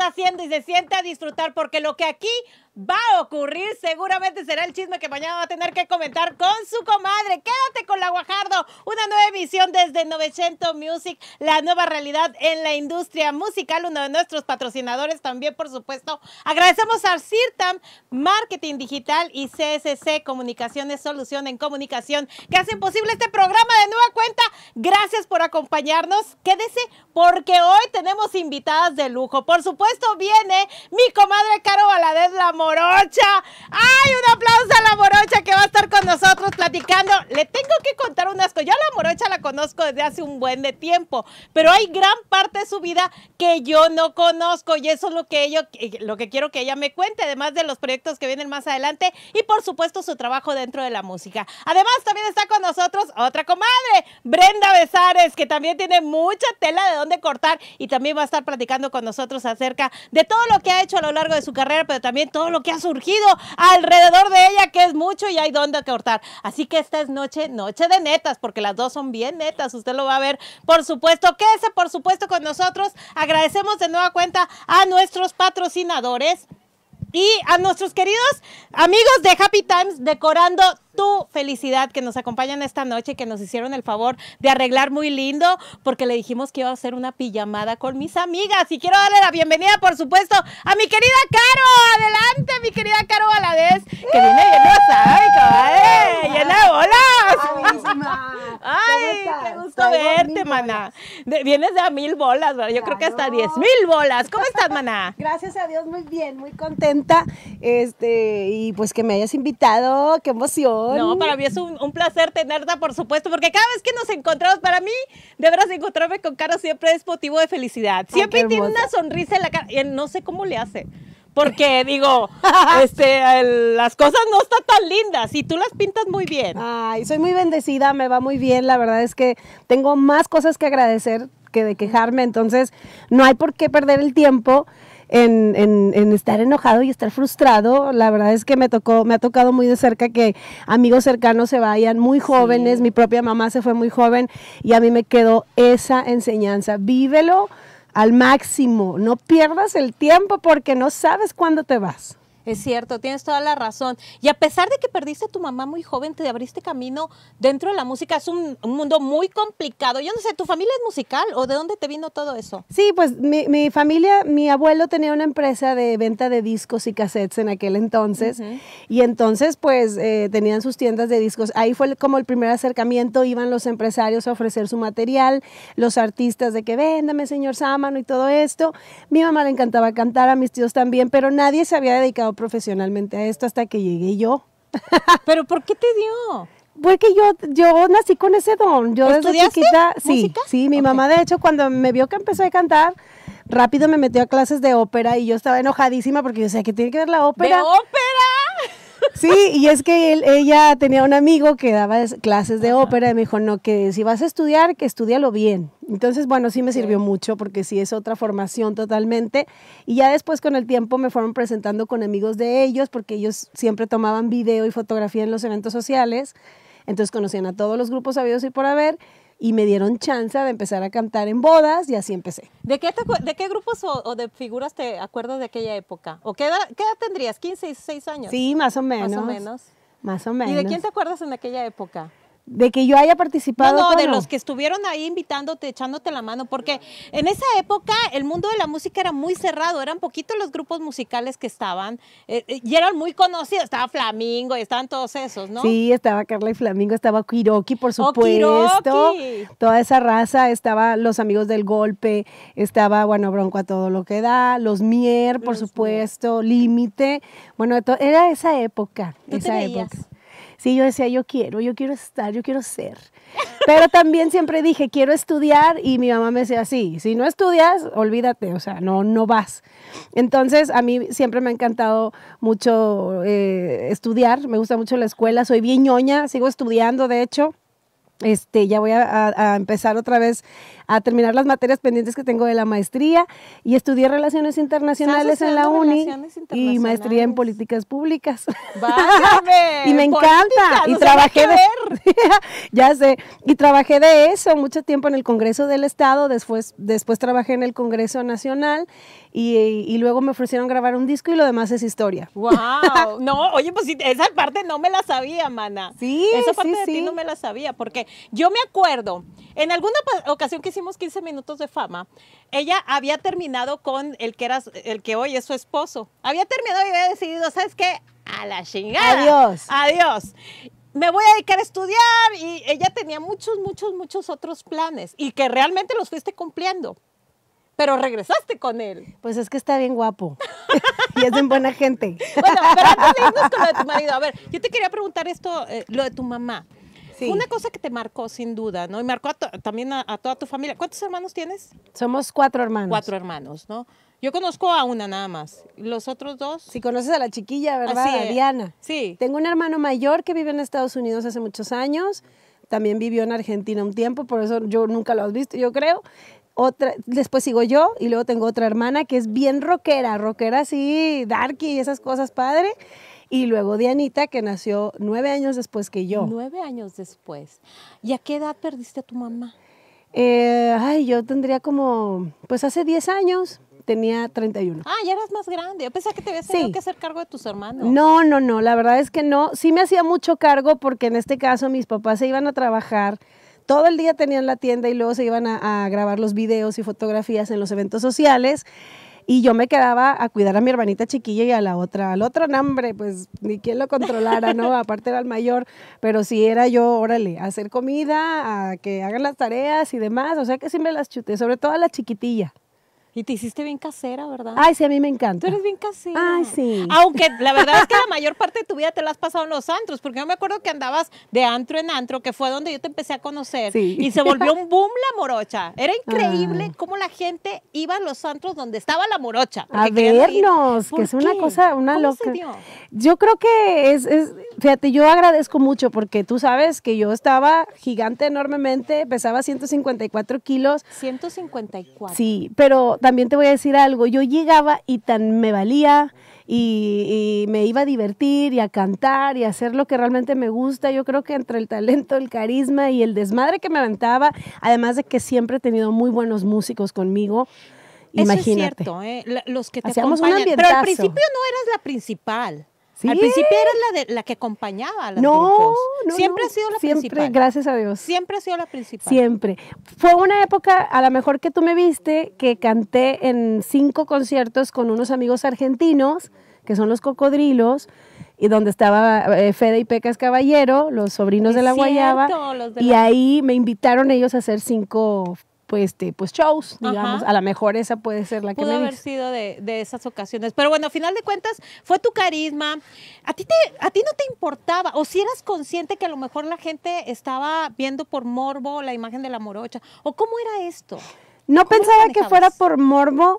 está haciendo y se siente a disfrutar, porque lo que aquí va a ocurrir seguramente será el chisme que mañana va a tener que comentar con su comadre. Quédate con La Guajardo, una nueva emisión desde 900 Music, la nueva realidad en la industria musical, uno de nuestros patrocinadores también, por supuesto. Agradecemos a CIRTAM, Marketing Digital y CSC Comunicaciones, Solución en Comunicación, que hacen posible este programa de nueva cuenta. Gracias por acompañarnos. Quédese porque hoy tenemos invitadas de lujo. Por supuesto viene mi comadre Caro Valadez, la Morocha. ¡Ay, un aplauso a la Morocha que va a estar con nosotros platicando! Le tengo que contar unas cosas. Yo a la Morocha la conozco desde hace un buen de tiempo, pero hay gran parte de su vida que yo no conozco y eso es lo que quiero que ella me cuente, además de los proyectos que vienen más adelante y por supuesto su trabajo dentro de la música. Además también está con nosotros otra comadre, Brenda Besares, que también tiene mucha tela de dónde cortar y también va a estar platicando con nosotros acerca de todo lo que ha hecho a lo largo de su carrera, pero también todo lo que ha surgido alrededor de ella, que es mucho y hay dónde cortar. Así que esta es noche de netas, porque las dos son bien netas, usted lo va a ver, por supuesto. Quédese, por supuesto, con nosotros. Agradecemos de nueva cuenta a nuestros patrocinadores y a nuestros queridos amigos de Happy Times, decorando tu felicidad, que nos acompañan esta noche, que nos hicieron el favor de arreglar muy lindo, porque le dijimos que iba a hacer una pijamada con mis amigas. Y quiero darle la bienvenida, por supuesto, a mi querida Caro. Adelante, mi querida Caro Valadez, que viene bien mosaica, llena de bolas. Ay, qué gusto verte, maná. Vienes de a 1000 bolas, ¿verdad? Yo creo que hasta 10,000 bolas. ¿Cómo estás, maná? Gracias a Dios, muy bien, muy contenta. Y pues que me hayas invitado, qué emoción. No, para mí es un placer tenerte, por supuesto, porque cada vez que nos encontramos, para mí, de veras, encontrarme con Caro siempre es motivo de felicidad. Siempre tiene una sonrisa en la cara. Y no sé cómo le hace. Porque, digo, las cosas no están tan lindas y tú las pintas muy bien. Ay, soy muy bendecida, me va muy bien. La verdad es que tengo más cosas que agradecer que de quejarme, entonces no hay por qué perder el tiempo en estar enojado y estar frustrado. La verdad es que me ha tocado muy de cerca que amigos cercanos se vayan muy jóvenes. Sí. Mi propia mamá se fue muy joven y a mí me quedó esa enseñanza. Vívelo al máximo, no pierdas el tiempo porque no sabes cuándo te vas. Es cierto, tienes toda la razón. Y a pesar de que perdiste a tu mamá muy joven, te abriste camino dentro de la música. Es un mundo muy complicado. Yo no sé, ¿tu familia es musical o de dónde te vino todo eso? Sí, pues mi familia, mi abuelo tenía una empresa de venta de discos y cassettes en aquel entonces. Y entonces pues tenían sus tiendas de discos. Ahí fue como el primer acercamiento. Iban los empresarios a ofrecer su material, los artistas de que véndame, señor Sámano y todo esto. Mi mamá le encantaba cantar, a mis tíos también, pero nadie se había dedicado profesionalmente a esto hasta que llegué yo. ¿Pero por qué te dio? Porque yo nací con ese don. Yo desde chiquita, sí, mi mamá de hecho cuando me vio que empecé a cantar, rápido me metió a clases de ópera y yo estaba enojadísima porque yo decía, ¿qué tiene que ver la ópera? ¿De ópera? Sí, y es que ella tenía un amigo que daba clases de ópera y me dijo, no, que si vas a estudiar, que estúdialo bien. Entonces, bueno, sí me sirvió mucho porque sí es otra formación totalmente. Y ya después con el tiempo me fueron presentando con amigos de ellos porque ellos siempre tomaban video y fotografía en los eventos sociales. Entonces conocían a todos los grupos habidos y por haber y me dieron chance de empezar a cantar en bodas y así empecé. ¿De qué grupos o de figuras te acuerdas de aquella época? ¿O qué edad tendrías? ¿15, 16 años? Sí, más o menos. Más o menos. Más o menos. ¿Y de quién te acuerdas en aquella época? De que yo haya participado. No, de los que estuvieron ahí invitándote, echándote la mano, porque en esa época el mundo de la música era muy cerrado, eran poquitos los grupos musicales que estaban y eran muy conocidos, estaba Flamingo y estaban todos esos, ¿no? Sí, estaba Carla y Flamingo, estaba Kiroki, por supuesto, Kiroki. Toda esa raza, estaba los Amigos del Golpe, estaba, bueno, Bronco a todo lo que da, los Mier, por supuesto, Límite, bueno, era esa época, ¿Tú esa te época. veías? Sí, yo decía, yo quiero estar, yo quiero ser. Pero también siempre dije, quiero estudiar, y mi mamá me decía, sí, si no estudias, olvídate, o sea, no vas. Entonces, a mí siempre me ha encantado mucho estudiar, me gusta mucho la escuela, soy bien ñoña, sigo estudiando, de hecho. Ya voy a empezar otra vez a terminar las materias pendientes que tengo de la maestría y estudié Relaciones Internacionales en la uni y maestría en Políticas Públicas. ¡Válgame! Y me encanta. Y trabajé ya sé, y trabajé de eso mucho tiempo en el Congreso del Estado, después trabajé en el Congreso Nacional y luego me ofrecieron grabar un disco y lo demás es historia. ¡Wow! No, oye, pues sí, esa parte no me la sabía, mana. Sí, esa parte de ti no me la sabía, porque yo me acuerdo, en alguna ocasión que hicimos 15 minutos de fama, ella había terminado con el que hoy es su esposo. Había terminado y había decidido, ¿sabes qué? A la chingada. Adiós. Me voy a dedicar a estudiar y ella tenía muchos otros planes y que realmente los fuiste cumpliendo. Pero regresaste con él. Pues es que está bien guapo y es bien buena gente. Bueno, pero antes de irnos con lo de tu marido, a ver, yo te quería preguntar esto, lo de tu mamá. Sí. Fue una cosa que te marcó sin duda, ¿no? Y marcó también a toda tu familia. ¿Cuántos hermanos tienes? Somos 4 hermanos. 4 hermanos, ¿no? Yo conozco a una nada más. ¿Los otros 2? Sí, conoces a la chiquilla, ¿verdad? Así a Diana. Sí. Tengo un hermano mayor que vive en Estados Unidos hace muchos años. También vivió en Argentina un tiempo, por eso yo nunca lo has visto, yo creo. Después sigo yo y luego tengo otra hermana que es bien rockera así, darky y esas cosas, padre. Y luego Dianita, que nació 9 años después que yo. 9 años después. ¿Y a qué edad perdiste a tu mamá? Yo tendría pues hace 10 años, tenía 31. Ah, ya eras más grande. Yo pensaba que te habías tenido que hacer cargo de tus hermanos. No, la verdad es que no. Sí me hacía mucho cargo porque en este caso mis papás se iban a trabajar. Todo el día tenían la tienda y luego se iban a grabar los videos y fotografías en los eventos sociales. Y yo me quedaba a cuidar a mi hermanita chiquilla y a la otra. Al otro, no, hombre, pues ni quien lo controlara, ¿no? Aparte era el mayor, pero sí era yo, órale, a hacer comida, a que hagan las tareas y demás. O sea que sí me las chuté, sobre todo a la chiquitilla. Y te hiciste bien casera, ¿verdad? Ay, sí, a mí me encanta. Tú eres bien casera. Ay, sí. Aunque la verdad es que la mayor parte de tu vida te la has pasado en los antros, porque yo me acuerdo que andabas de antro en antro, que fue donde yo te empecé a conocer. Sí. Y se volvió un boom la morocha. Era increíble cómo la gente iba a los antros donde estaba la morocha. A vernos, que es una cosa, una ¿Cómo loca. se dio? Yo creo que fíjate, yo agradezco mucho porque tú sabes que yo estaba gigante enormemente, pesaba 154 kilos. 154. Sí, pero también te voy a decir algo, yo llegaba y tan me valía y me iba a divertir y a cantar y a hacer lo que realmente me gusta. Yo creo que entre el talento, el carisma y el desmadre que me aventaba, además de que siempre he tenido muy buenos músicos conmigo. Imagínate. Eso es cierto, los que te hacíamos acompañan. un Pero al ambientazo. principio no eras la principal. ¿Sí? Al principio eras la que acompañaba a los grupos. Siempre ha sido la principal. Gracias a Dios. Siempre ha sido la principal. Siempre. Fue una época, a lo mejor que tú me viste, que canté en 5 conciertos con unos amigos argentinos, que son los Cocodrilos, y donde estaba Fede y Pecas Caballero, los sobrinos de la Guayaba, y ahí me invitaron ellos a hacer 5 pues shows, digamos. A lo mejor esa puede ser la que pudo me haber dice. sido de esas ocasiones. Pero bueno, a final de cuentas, fue tu carisma. ¿A ti no te importaba? ¿O si eras consciente que a lo mejor la gente estaba viendo por morbo la imagen de la morocha? ¿O cómo era esto? No pensaba que fuera por morbo.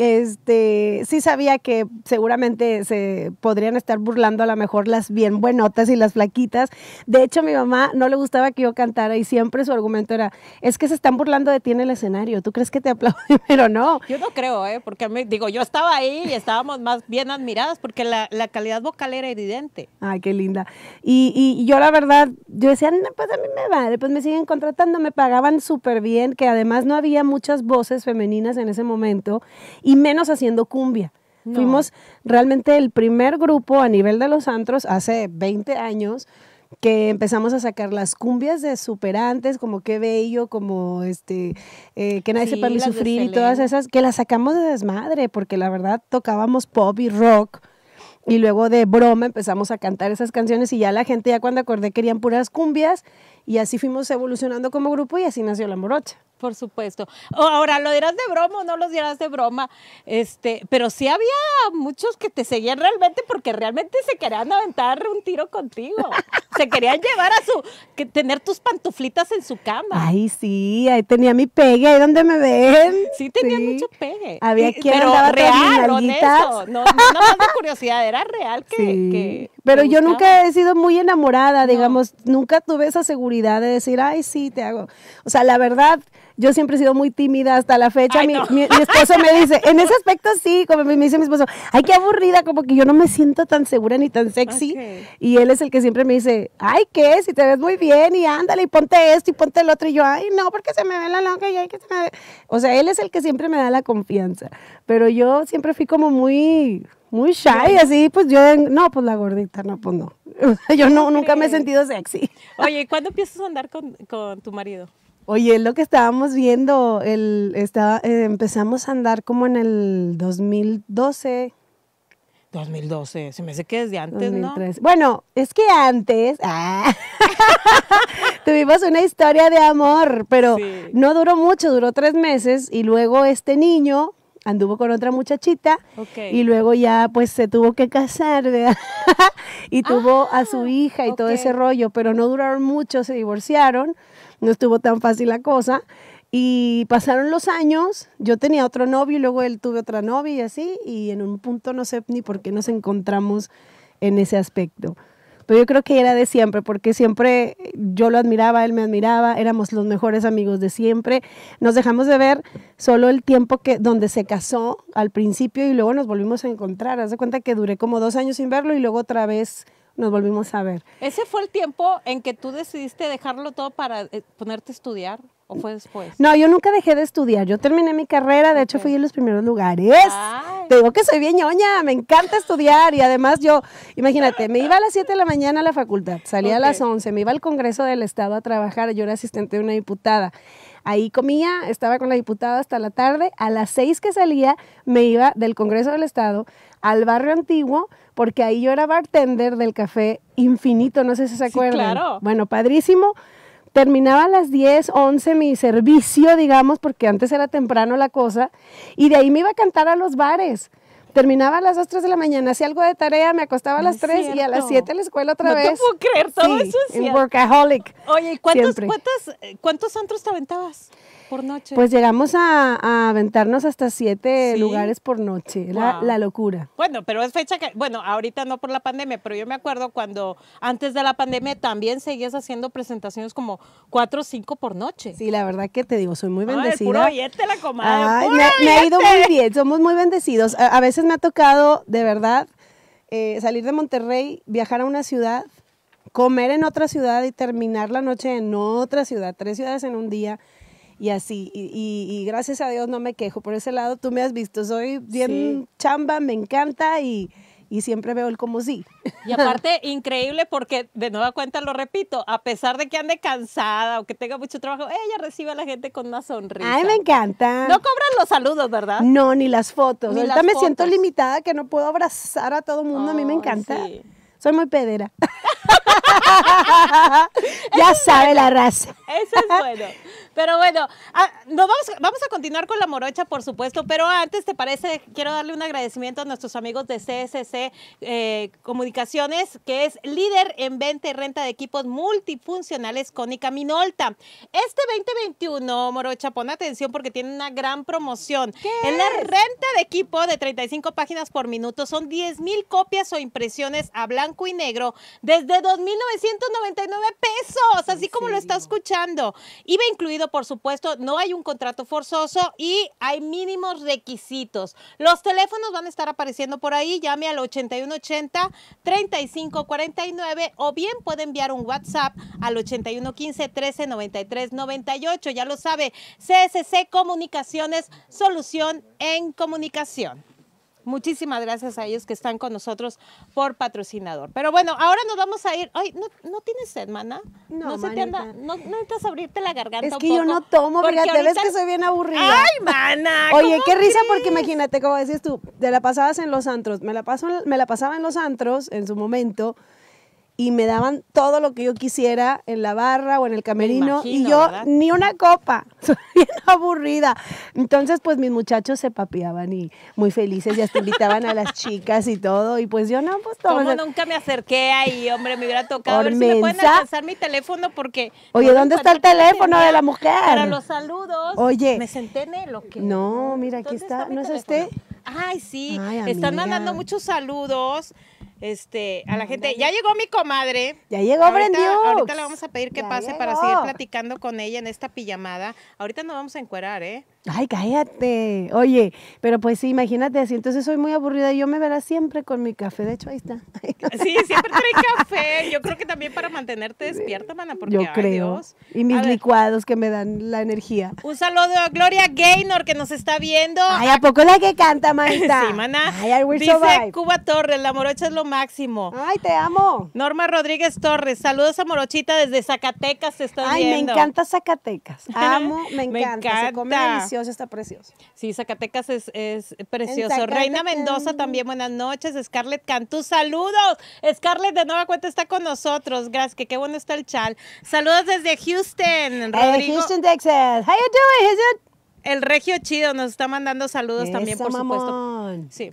Sí sabía que seguramente se podrían estar burlando a lo mejor las bien buenotas y las flaquitas. De hecho, a mi mamá no le gustaba que yo cantara y siempre su argumento era, es que se están burlando de ti en el escenario, ¿tú crees que te aplauden? Pero no. Yo no creo, porque yo estaba ahí y estábamos más bien admiradas porque la calidad vocal era evidente. Ay, qué linda. Y yo la verdad, yo decía, no, pues a mí me vale, pues me siguen contratando, me pagaban súper bien, que además no había muchas voces femeninas en ese momento, y menos haciendo cumbia. No. Fuimos realmente el primer grupo a nivel de los antros hace 20 años que empezamos a sacar las cumbias de Superantes, como Qué Bello, como Que Nadie Sepa Mi Sufrir y todas esas, que las sacamos de desmadre, porque la verdad tocábamos pop y rock. Y luego de broma empezamos a cantar esas canciones y ya la gente, ya cuando acordé, querían puras cumbias y así fuimos evolucionando como grupo y así nació La Morocha. Por supuesto. Ahora, ¿lo dirás de broma o no lo dirás de broma? Pero sí había muchos que te seguían realmente porque realmente se querían aventar un tiro contigo. Se querían llevar tener tus pantuflitas en su cama. Ay, sí, ahí tenía mi pegue, ahí donde me ven. Sí, tenía mucho pegue. Había quien pero andaba real, tras mis nalguitas. honesto. No más de curiosidad, era real que Pero ¿Te yo gustaba? nunca he sido muy enamorada, No. digamos, nunca tuve esa seguridad de decir, ay, sí, te hago. O sea, la verdad, yo siempre he sido muy tímida hasta la fecha. Ay, Mi, no. mi esposo me dice, en ese aspecto sí, como me dice mi esposo, ay, qué aburrida, como que yo no me siento tan segura ni tan sexy. Ok. Y él es el que siempre me dice, ay, ¿qué? Si te ves muy bien y ándale y ponte esto y ponte el otro. Y yo, ay, no, porque se me ve la lonja y hay que se me ve. O sea, él es el que siempre me da la confianza. Pero yo siempre fui como muy shy, así, pues yo, no, pues la gordita, no, pues no. Yo no, nunca me he crees? sentido sexy. Oye, ¿y cuándo empiezas a andar con tu marido? Oye, es lo que estábamos viendo, empezamos a andar como en el 2012, 2012, se me hace que desde antes, 2013. Bueno, es que antes tuvimos una historia de amor, pero Sí. no duró mucho, duró 3 meses y luego este niño anduvo con otra muchachita Ok. y luego ya pues se tuvo que casar, ¿verdad? Y tuvo a su hija y todo ok. ese rollo, pero no duraron mucho, se divorciaron, no estuvo tan fácil la cosa. Y pasaron los años, yo tenía otro novio y luego él tuve otra novia y así, y en un punto no sé ni por qué nos encontramos en ese aspecto. Pero yo creo que era de siempre, porque siempre yo lo admiraba, él me admiraba, éramos los mejores amigos de siempre. Nos dejamos de ver solo el tiempo donde se casó al principio y luego nos volvimos a encontrar. Haz de cuenta que duré como 2 años sin verlo y luego otra vez nos volvimos a ver. ¿Ese fue el tiempo en que tú decidiste dejarlo todo para ponerte a estudiar o fue después? No, yo nunca dejé de estudiar. Yo terminé mi carrera, de hecho fui en los primeros lugares. Ay. Te digo que soy bien ñoña, me encanta estudiar y además yo, imagínate, me iba a las 7 de la mañana a la facultad, salía a las 11, me iba al Congreso del Estado a trabajar, yo era asistente de una diputada. Ahí comía, estaba con la diputada hasta la tarde, a las 6 que salía me iba del Congreso del Estado al barrio antiguo, porque ahí yo era bartender del café Infinito, no sé si se acuerdan. claro. Bueno, padrísimo. Terminaba a las 10, 11 mi servicio, digamos, porque antes era temprano la cosa, y de ahí me iba a cantar a los bares. Terminaba a las 2, 3 de la mañana, hacía algo de tarea, me acostaba a No las es 3 y a las cierto. 7 a la escuela otra No te vez. puedo creer, todo Sí, eso es en cierto. workaholic. Oye, ¿y Siempre. cuántos antros te aventabas por noche? Pues llegamos a aventarnos hasta 7 ¿Sí? lugares por noche, era Wow. la locura. Bueno, pero es fecha que, bueno, ahorita no por la pandemia, pero yo me acuerdo cuando antes de la pandemia también seguías haciendo presentaciones como 4 o 5 por noche. Sí, la verdad que te digo, soy muy Ay, el bendecida. puro billete, la comadre. Ay, ¡Puro me ha ido billete! muy bien, somos muy bendecidos. A veces me ha tocado, de verdad, salir de Monterrey, viajar a una ciudad, comer en otra ciudad y terminar la noche en otra ciudad, 3 ciudades en un día y así. Y gracias a Dios no me quejo. Por ese lado tú me has visto, soy bien chamba, me encanta y siempre veo el como sí. Y aparte, increíble porque, de nueva cuenta lo repito, a pesar de que ande cansada o que tenga mucho trabajo, ella recibe a la gente con una sonrisa. Ay, me encanta. No cobran los saludos, ¿verdad? No, ni las fotos. Ni Ahorita las me siento fotos. limitada que no puedo abrazar a todo mundo. A mí me Ay, encanta. sí. Soy muy pedera. Ya sabe la raza. Eso es bueno. Pero bueno, vamos a continuar con la morocha, por supuesto, pero antes, ¿te parece? Quiero darle un agradecimiento a nuestros amigos de CSC Comunicaciones, que es líder en venta y renta de equipos multifuncionales Cónica Minolta. Este 2021, morocha, pon atención porque tiene una gran promoción. En la renta de equipo de 35 páginas por minuto son 10,000 copias o impresiones a blanco y negro desde 2,999 pesos, así como lo está escuchando. IVA incluido, por supuesto, no hay un contrato forzoso y hay mínimos requisitos. Los teléfonos van a estar apareciendo por ahí, llame al 8180-3549 o bien puede enviar un WhatsApp al 8115-139398. Ya lo sabe, CSC Comunicaciones, solución en comunicación. Muchísimas gracias a ellos que están con nosotros por patrocinador. Pero bueno, ahora nos vamos a ir. Ay, ¿no tienes sed, mana? No, se te anda, manita. no necesitas abrirte la garganta Es un que yo poco? no tomo, Porque fíjate, ves ahorita- que soy bien aburrida. Ay, mana. Oye, ¿cómo qué risa, crees? porque imagínate, como decías tú, te la pasabas en los antros. Me la pasaba en los antros en su momento y me daban todo lo que yo quisiera en la barra o en el camerino imagino, y yo ¿verdad? ni una copa. Soy bien aburrida. Entonces, pues mis muchachos se papeaban y muy felices y hasta invitaban a las chicas y todo. Y pues yo no, pues todo. ¿Cómo nunca me acerqué ahí, hombre? Me hubiera tocado. A ver si Por me pueden mensa. alcanzar mi teléfono porque... Oye, no lo ¿dónde está el encuentro. teléfono Tenía de la mujer? Para los saludos. Oye. Me senté en el, ¿o qué? No, mira, aquí ¿Dónde está. mi ¿No es teléfono? este? Ay, sí. Ay, Están amiga. mandando muchos saludos. a la gente. Ya llegó mi comadre. Ya llegó Brendiux. Ahorita le vamos a pedir que Ya pase llegó. para seguir platicando con ella en esta pijamada. Ahorita nos vamos a encuerar, ¿eh? Ay, cállate. Oye, pero pues sí, imagínate así. Entonces soy muy aburrida y yo me verás siempre con mi café. De hecho, ahí está. Sí, siempre trae café. Yo creo que también para mantenerte despierta, mana, porque Yo ay, creo. Dios. Y mis A ver, licuados que me dan la energía. un saludo a Gloria Gaynor que nos está viendo. Ay, ¿a poco la que canta, maestra? Sí, mana. Ay, I will Dice survive. Cuba Torres, la morocha es lo máximo. Ay, te amo. Norma Rodríguez Torres, saludos a Morochita desde Zacatecas, te estás Ay, viendo. me encanta Zacatecas. Amo, me Me encanta. Se come encanta. delicioso, está precioso. Sí, Zacatecas es precioso. Zacatecas. Reina Mendoza también, buenas noches. Scarlett Cantú, saludos. Scarlett de nueva cuenta está con nosotros. Gracias, que qué bueno está el chal. Saludos desde Houston. Hey, Rodrigo, Houston, Texas. How you doing, is it? el Regio Chido nos está mandando saludos también, Eso, por supuesto. mamón. Sí.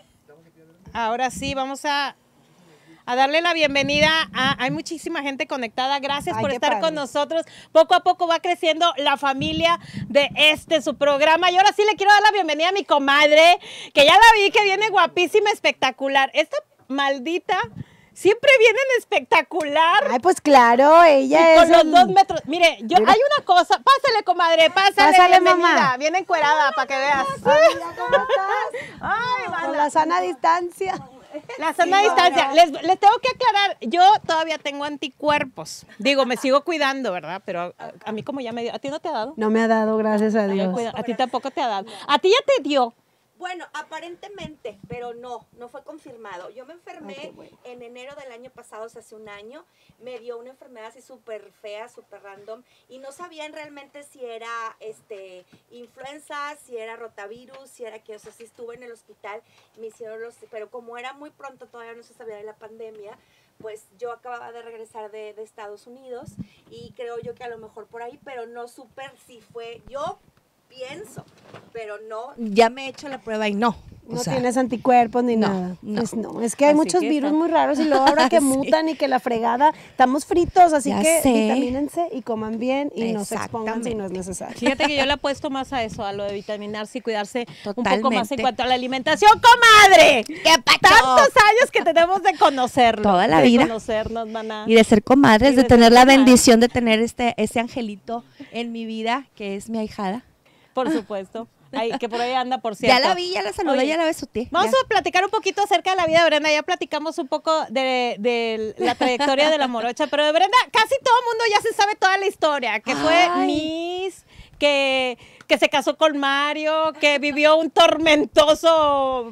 Ahora sí, vamos a darle la bienvenida hay muchísima gente conectada. Gracias Ay, por qué estar padre. con nosotros. Poco a poco va creciendo la familia de su programa. Y ahora sí le quiero dar la bienvenida a mi comadre, que ya la vi, que viene guapísima, espectacular. Esta maldita siempre viene en espectacular. Ay, pues claro, ella Y es con los el- 2 metros. Mire, Mira. hay una cosa. Pásale, comadre, pásale. Pásale, bienvenida. mamá. Viene encuerada para que veas. Amiga, ¿cómo estás? Ay, Con mana. la sana distancia. La sana distancia. Les tengo que aclarar, yo todavía tengo anticuerpos. Digo, me sigo cuidando, ¿verdad? Pero a mí como ya me dio. ¿A ti no te ha dado? No me ha dado, gracias a Ay, Dios. cuida, a ti tampoco te ha dado. A ti ya te dio. Bueno, aparentemente, pero no fue confirmado. Yo me enfermé Ay, qué bueno. en enero del año pasado, o sea, hace un año. Me dio una enfermedad así súper fea, súper random. Y no sabían realmente si era influenza, si era rotavirus, si era que, o sea, si estuve en el hospital. Me hicieron pero como era muy pronto, todavía no se sabía de la pandemia. Pues yo acababa de regresar de Estados Unidos y creo yo que a lo mejor por ahí, pero no supe si fue, yo pienso, pero no, ya me he hecho la prueba y no. No tienes anticuerpos ni no, nada. no. Pues no, es que hay Así muchos que virus está- muy raros y luego ahora que Sí. mutan y que la fregada, estamos fritos, así Ya que sé. vitamínense y coman bien y no se expongan si no es Exactamente. necesario. Fíjate que yo le apuesto más a eso, a lo de vitaminarse y cuidarse un poco más en Totalmente. cuanto a la alimentación, comadre. ¿Qué pacho? Tantos años que tenemos de conocerlo. Toda la de vida. conocernos, maná. Y de ser comadres, Y de de tener ser la comadres. bendición de tener ese angelito en mi vida, que es mi ahijada. Por supuesto. Ay, que por ahí anda, por cierto. Ya la vi, ya la saludé, Oye, ya la besuté. Vamos a platicar un poquito acerca de la vida de Brenda. Ya platicamos un poco de la trayectoria de la morocha, pero de Brenda casi todo el mundo ya se sabe toda la historia, que fue Ay. Miss, que se casó con Mario, que vivió un tormentoso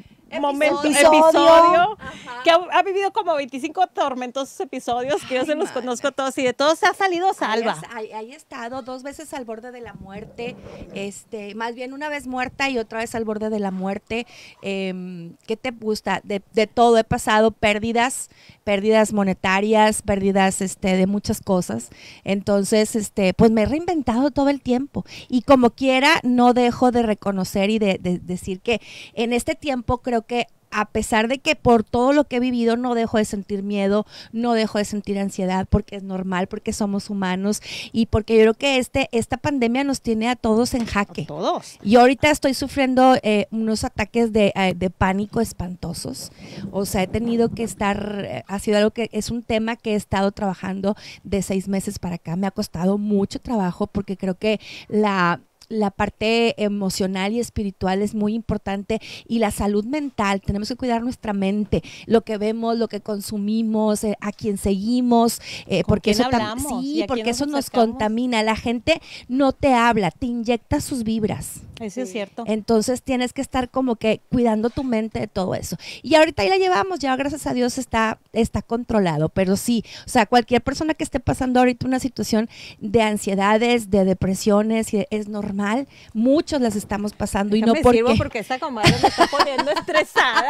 episodio, Ajá. que ha vivido como 25 tormentosos episodios, que yo se los conozco todos y de todos se ha salido salva. Ahí he estado 2 veces al borde de la muerte, más bien una vez muerta y otra vez al borde de la muerte. ¿Qué te gusta? De todo he pasado, pérdidas monetarias, pérdidas de muchas cosas. Entonces, pues me he reinventado todo el tiempo y como quiera no dejo de reconocer y de decir que en este tiempo creo que a pesar de que por todo lo que he vivido no dejo de sentir miedo, no dejo de sentir ansiedad, porque es normal, porque somos humanos y porque yo creo que esta pandemia nos tiene a todos en jaque. Todos. Yo ahorita estoy sufriendo unos ataques de pánico espantosos. O sea, he tenido que estar, ha sido algo que es un tema que he estado trabajando de 6 meses para acá. Me ha costado mucho trabajo porque creo que la parte emocional y espiritual es muy importante y la salud mental, tenemos que cuidar nuestra mente, lo que vemos, lo que consumimos, a quien seguimos, porque quién eso hablamos y sí, a porque quién eso nos nos acercamos. contamina, la gente no te habla, te inyecta sus vibras. Eso es cierto. Entonces tienes que estar como que cuidando tu mente de todo eso. Y ahorita ahí la llevamos, ya gracias a Dios está controlado, pero sí, o sea, cualquier persona que esté pasando ahorita una situación de ansiedades, de depresiones, es normal, muchos las estamos pasando y no Déjame sirvo porque... porque esta comadre me está poniendo estresada.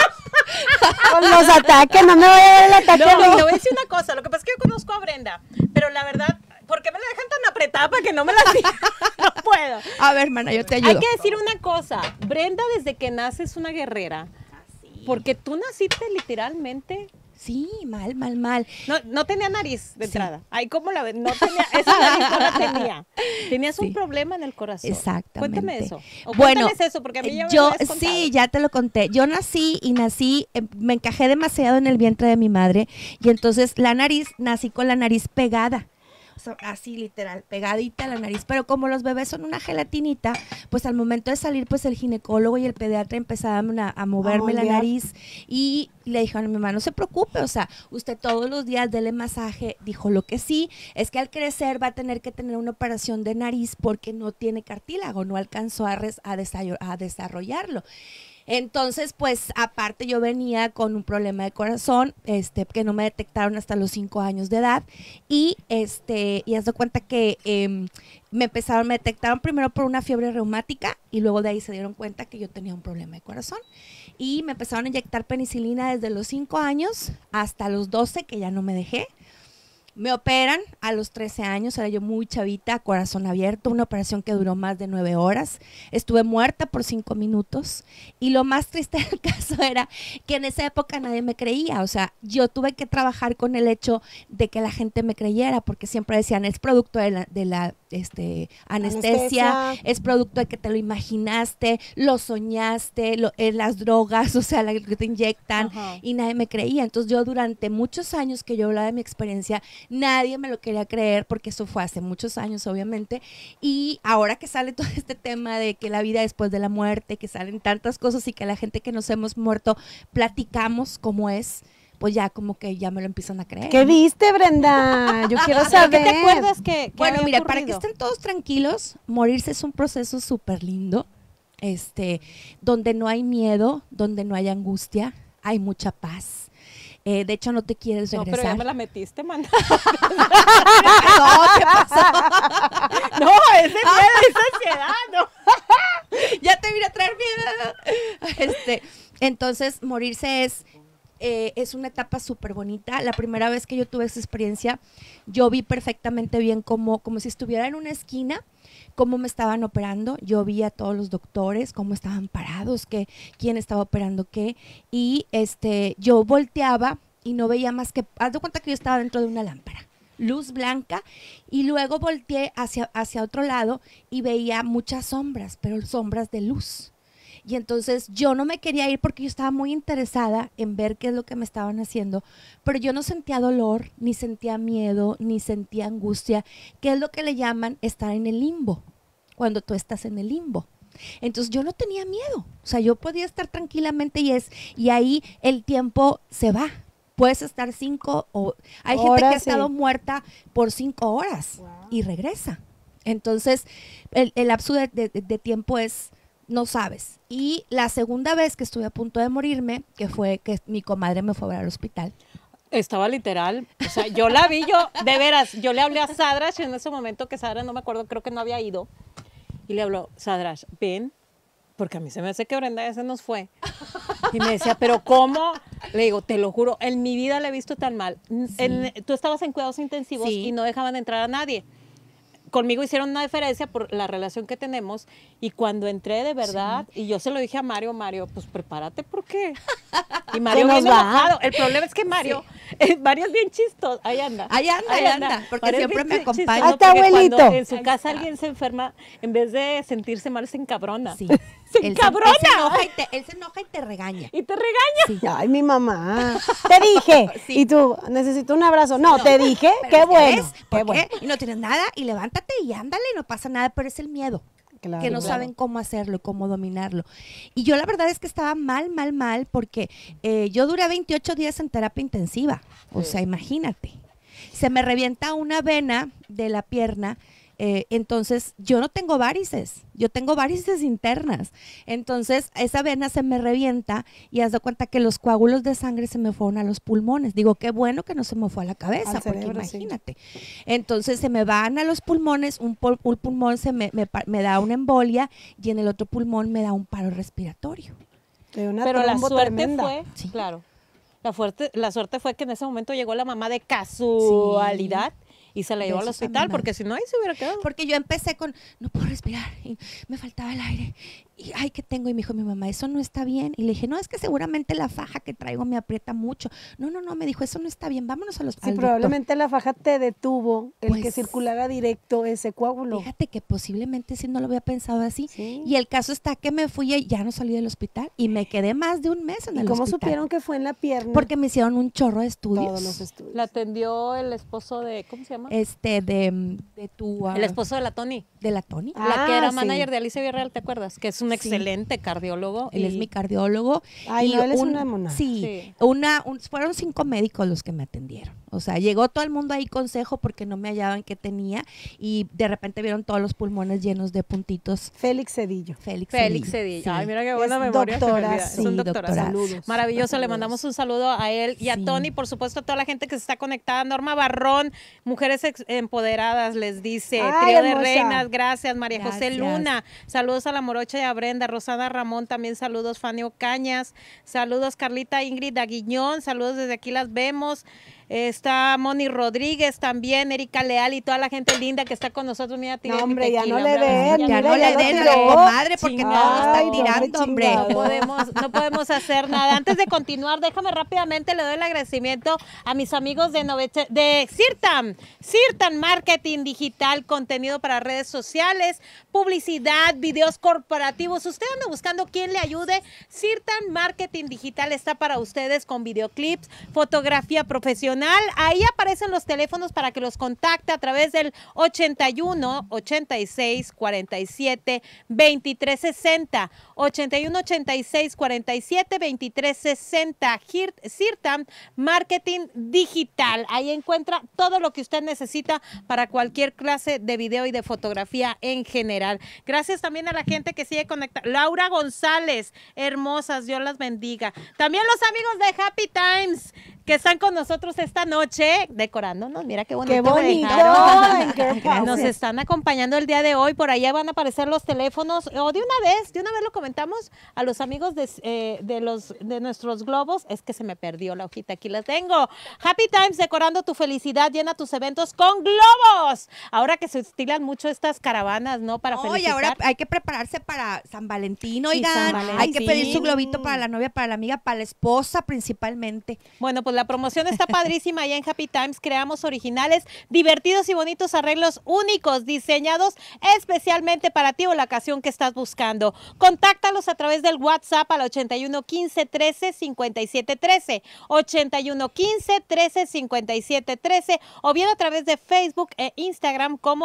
Con los ataques, no me voy a dar el ataque. No, a mí. te voy a decir una cosa. Lo que pasa es que yo conozco a Brenda, pero la verdad, ¿por qué me la dejan tan apretada para que no me la diga? No puedo. A ver, hermana, yo te ayudo. Hay que decir una cosa. Brenda desde que nace es una guerrera. Porque tú naciste literalmente Sí, mal, mal, mal. No tenía nariz de entrada. Ay, ¿cómo la ves? No tenía, esa nariz no la tenía. Tenías un problema en el corazón. Exactamente. Cuéntame eso. O Bueno, cuéntales eso, porque a mí ya me yo lo habías contado. sí, ya te lo conté. Yo nací, me encajé demasiado en el vientre de mi madre y entonces nací con la nariz pegada. O sea, así literal, pegadita a la nariz. Pero como los bebés son una gelatinita, pues al momento de salir, pues el ginecólogo y el pediatra empezaban a moverme la nariz y le dijeron a mi mamá, no se preocupe, o sea, usted todos los días dele masaje. Dijo, lo que sí, es que al crecer va a tener que tener una operación de nariz porque no tiene cartílago, no alcanzó a desarrollarlo. Entonces, pues, aparte yo venía con un problema de corazón, que no me detectaron hasta los 5 años de edad, y haz de cuenta que me detectaron primero por una fiebre reumática, y luego de ahí se dieron cuenta que yo tenía un problema de corazón, y me empezaron a inyectar penicilina desde los 5 años hasta los 12, que ya no me dejé. Me operan a los 13 años, era yo muy chavita, corazón abierto, una operación que duró más de 9 horas. Estuve muerta por 5 minutos y lo más triste del caso era que en esa época nadie me creía. O sea, yo tuve que trabajar con el hecho de que la gente me creyera porque siempre decían, es producto de la anestesia, es producto de que te lo imaginaste, lo soñaste, las drogas, o sea, que te inyectan. Ajá. Y nadie me creía. Entonces yo durante muchos años que yo hablaba de mi experiencia, nadie me lo quería creer porque eso fue hace muchos años, obviamente. Y ahora que sale todo este tema de que la vida después de la muerte, que salen tantas cosas y que la gente que nos hemos muerto platicamos cómo es, pues ya como que ya me lo empiezan a creer. ¿Qué viste, Brenda? Yo quiero saber. ¿Qué te acuerdas que bueno, mira, para que estén todos tranquilos, morirse es un proceso súper lindo, donde no hay miedo, donde no hay angustia, hay mucha paz. De hecho, no te quieres regresar. No, pero ya me la metiste, man. No, ¿qué pasó? No, ese miedo, esa ansiedad, no. Ya te vine a traer miedo. Entonces, morirse es una etapa súper bonita. La primera vez que yo tuve esa experiencia, yo vi perfectamente bien como si estuviera en una esquina, cómo me estaban operando. Yo vi a todos los doctores, cómo estaban parados, quién estaba operando qué. Y yo volteaba y no veía más que, haz de cuenta que yo estaba dentro de una lámpara, luz blanca, y luego volteé hacia otro lado y veía muchas sombras, pero sombras de luz. Y entonces yo no me quería ir porque yo estaba muy interesada en ver qué es lo que me estaban haciendo, pero yo no sentía dolor, ni sentía miedo, ni sentía angustia, que es lo que le llaman estar en el limbo, cuando tú estás en el limbo. Entonces yo no tenía miedo, o sea, yo podía estar tranquilamente y ahí el tiempo se va. Puedes estar 5 o hay gente que ha estado muerta por 5 horas y regresa. Entonces el lapso de tiempo es, no sabes. Y la segunda vez que estuve a punto de morirme, que fue que mi comadre me fue a ver al hospital. Estaba literal, o sea, yo la vi, de veras, yo le hablé a Sadrash en ese momento que Sadrash, no me acuerdo, creo que no había ido, y le habló, Sadrash, ven, porque a mí se me hace que Brenda ya se nos fue. Y me decía, ¿pero cómo? Le digo, te lo juro, en mi vida la he visto tan mal. Sí. Tú estabas en cuidados intensivos y no dejaban entrar a nadie. Conmigo hicieron una diferencia por la relación que tenemos y cuando entré de verdad, y yo se lo dije a Mario, pues prepárate porque... Y Mario bien enojado. El problema es que Mario es bien chistoso. Ahí anda, porque Mario siempre me acompaña. Hasta abuelito. Cuando en su casa alguien se enferma, en vez de sentirse mal, se encabrona. Sí. ¡Se encabrona! Él se enoja y te regaña. Y te regaña. Sí. Ay, mi mamá. Te dije. Sí. Y tú, necesito un abrazo. No, te dije. Qué bueno. Qué bueno. Y no tienes nada y levántate y ándale, no pasa nada, pero es el miedo. Claro, que no saben cómo hacerlo, cómo dominarlo. Y yo la verdad es que estaba mal, porque yo duré 28 días en terapia intensiva. O sea, imagínate. Se me revienta una vena de la pierna. Entonces yo no tengo varices, yo tengo varices internas. Entonces esa vena se me revienta y haz de cuenta que los coágulos de sangre se me fueron a los pulmones. Digo, qué bueno que no se me fue a la cabeza, al porque cerebro, imagínate. Sí. Entonces se me van a los pulmones, un pulmón me da una embolia y en el otro pulmón me da un paro respiratorio. Pero la suerte fue, claro, la suerte fue que en ese momento llegó la mamá de casualidad. Sí. y se la llevó al Besos a mi hospital, madre. porque si no, ahí se hubiera quedado. Porque yo empecé con, no puedo respirar, y me faltaba el aire, y ay, ¿qué tengo? Y me dijo mi mamá, eso no está bien. Y le dije, no, es que seguramente la faja que traigo me aprieta mucho. No, me dijo, eso no está bien, vámonos Sí, al doctor. probablemente la faja te detuvo el que Pues, circulara directo ese coágulo. Fíjate que posiblemente sí no lo había pensado así. Sí. Y el caso está que me fui y ya no salí del hospital y me quedé más de un mes en ¿Y el cómo hospital. supieron que fue en la pierna? Porque me hicieron un chorro de estudios. todos los estudios. La atendió el esposo de, ¿cómo se llama? De tu... El esposo de la Tony. de la Tony. La que era sí. manager de Alicia Villarreal, ¿te acuerdas? Que es un Sí. excelente cardiólogo. Él es y- mi cardiólogo. Ay, no, él es una mona. Sí, Sí. fueron 5 médicos los que me atendieron. O sea, llegó todo el mundo ahí consejo porque no me hallaban qué tenía y de repente vieron todos los pulmones llenos de puntitos. Félix Cedillo. Félix Félix Cedillo. Cedillo. Ay, Sí. mira qué buena Es memoria. se me doctora, olvida. Es sí, un doctorazo. doctora. Saludos. Maravilloso, le Saludos. mandamos un saludo a él y a Sí. Tony, por supuesto, a toda la gente que se está conectada. Norma Barrón, Mujeres Empoderadas, les dice. Ay, Trío de hermosa. Reinas, gracias. María José Gracias. Luna, saludos a la Morocha y a Brenda. Rosana Ramón, también saludos. Fanny Ocañas, saludos. Carlita Ingrid Aguiñón, saludos desde aquí las vemos. Está Moni Rodríguez también, Erika Leal y toda la gente linda que está con nosotros. Mira, tira No, mi hombre, ya tequila, no le hombre, den, Ya mira, no ya le lo den a la tiró. comadre porque Chingado. todos lo Ay, están no, hombre, tirando, hombre. chingado. No podemos hacer nada. Antes de continuar, déjame rápidamente, le doy el agradecimiento a mis amigos de Sirtan Marketing Digital, contenido para redes sociales, publicidad, videos corporativos. Usted anda buscando quién le ayude. Sirtan Marketing Digital está para ustedes con videoclips, fotografía profesional. Ahí aparecen los teléfonos para que los contacte a través del 81 86 47 23 60. 81 86 47 23 60. Sirtan Marketing Digital. Ahí encuentra todo lo que usted necesita para cualquier clase de video y de fotografía en general. Gracias también a la gente que sigue conectada. Laura González, hermosas, Dios las bendiga. También los amigos de Happy Times que están con nosotros esta noche decorándonos. Mira qué bonito. ¡Qué bonito! dejaron. Ay, qué padre. Nos están acompañando el día de hoy. Por allá van a aparecer los teléfonos. O de una vez lo comentamos a los amigos de nuestros globos. Es que se me perdió la hojita. Aquí la tengo. Happy Times, decorando tu felicidad. Llena tus eventos con globos. Ahora que se estilan mucho estas caravanas, ¿no? Para Oye, felicitar. ahora hay que prepararse para San Valentín, Y oigan. San Hay que pedir su Valentín. globito para la novia, para la amiga, para la esposa principalmente. Bueno, pues la promoción está padrísima allá en Happy Times. Creamos originales, divertidos y bonitos arreglos únicos, diseñados especialmente para ti o la ocasión que estás buscando. Contáctalos a través del WhatsApp al 81 15 13 57 13, 81 15 13 57 13 o bien a través de Facebook e Instagram como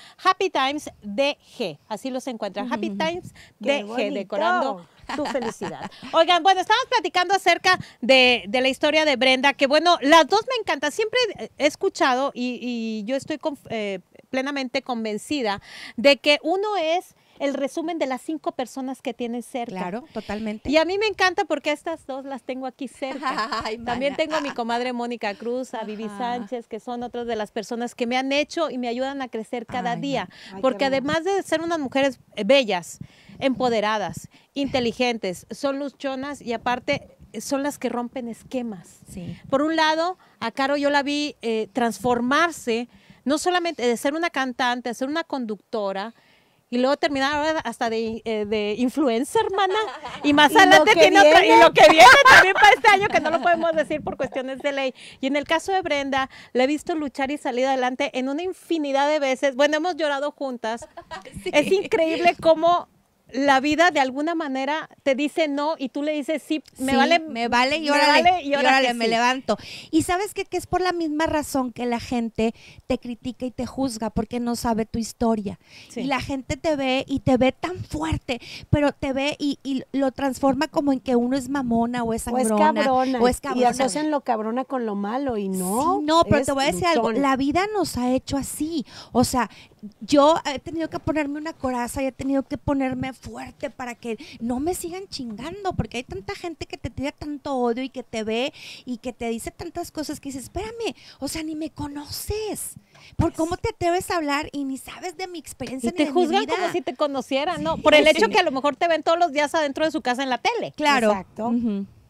@HappyTimesDG. Así los encuentran. Happy Times Qué DG, bonito. decorando tu felicidad. Oigan, bueno, estamos platicando acerca de la historia de Brenda, que bueno, las dos me encantan. Siempre he escuchado y yo estoy plenamente convencida de que uno es el resumen de las 5 personas que tienes cerca. Claro, totalmente. Y a mí me encanta porque estas dos las tengo aquí cerca. Ay, También mana. tengo a mi comadre Mónica Cruz, a Vivi Ajá. Sánchez, que son otras de las personas que me han hecho y me ayudan a crecer cada Ay, día. mana. Ay, Porque qué hermoso. además de ser unas mujeres bellas, empoderadas, inteligentes, son luchonas y aparte son las que rompen esquemas. Sí. Por un lado, a Caro yo la vi transformarse, no solamente de ser una cantante, de ser una conductora, y luego terminar ahora hasta de influencer, hermana. Y más Y adelante lo que tiene otra, y viene. lo que viene también para este año, que no lo podemos decir por cuestiones de ley. Y en el caso de Brenda, la he visto luchar y salir adelante en una infinidad de veces. Bueno, hemos llorado juntas. Sí. Es increíble cómo la vida de alguna manera te dice no y tú le dices sí, me Sí, vale me vale y me órale, vale y órale que me sí. levanto. Y sabes qué? Que es por la misma razón que la gente te critica y te juzga porque no sabe tu historia. Sí. Y la gente te ve y te ve tan fuerte, pero te ve y lo transforma como en que uno es mamona o es O es sangrona cabrona. o es Y cabrona. asocian lo cabrona con lo malo y no. Sí, no, pero es te voy a decir algo, luchón. la vida nos ha hecho así, o sea, yo he tenido que ponerme una coraza y he tenido que ponerme fuerte para que no me sigan chingando, porque hay tanta gente que te tira tanto odio y que te ve y que te dice tantas cosas que dices, espérame, o sea, ni me conoces, por cómo te atreves a hablar y ni sabes de mi experiencia Y ni te de mi juzgan vida. como si te conocieran, ¿no? Por el hecho que a lo mejor te ven todos los días adentro de su casa en la tele. Claro. Exacto. Ujú.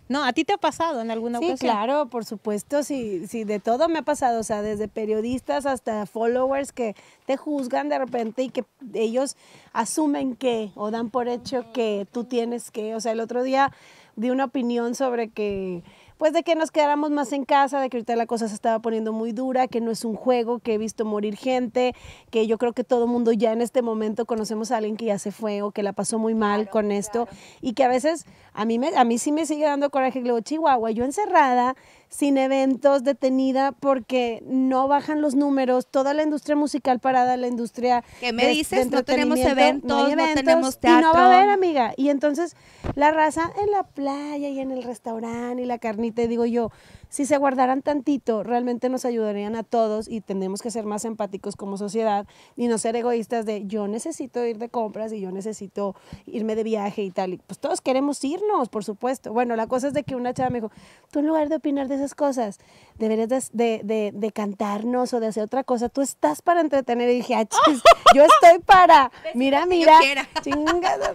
No, ¿a ti te ha pasado en alguna Sí, ocasión? claro, por supuesto, sí, sí, de todo me ha pasado, o sea, desde periodistas hasta followers que te juzgan de repente y que ellos asumen que o dan por hecho que tú tienes que, o sea, el otro día di una opinión sobre que, pues de que nos quedáramos más en casa, de que ahorita la cosa se estaba poniendo muy dura, que no es un juego, que he visto morir gente, que yo creo que todo el mundo ya en este momento conocemos a alguien que ya se fue o que la pasó muy mal con esto y que a veces a mí sí me sigue dando coraje, luego Chihuahua, yo encerrada, sin eventos, detenida porque no bajan los números, toda la industria musical parada, la industria ¿Qué me dices? de No tenemos entretenimiento, eventos, no tenemos y no va a teatro. haber, amiga. Y entonces la raza en la playa y en el restaurante y la carnita, y digo yo, si se guardaran tantito, realmente nos ayudarían a todos y tenemos que ser más empáticos como sociedad y no ser egoístas de yo necesito ir de compras y yo necesito irme de viaje y tal. Y pues todos queremos irnos, por supuesto. Bueno, la cosa es de que una chava me dijo, tú en lugar de opinar de esas cosas, deberías de cantarnos o de hacer otra cosa. Tú estás para entretener. Y dije, ah, chis, yo estoy para, mira, yo quiera. chingada.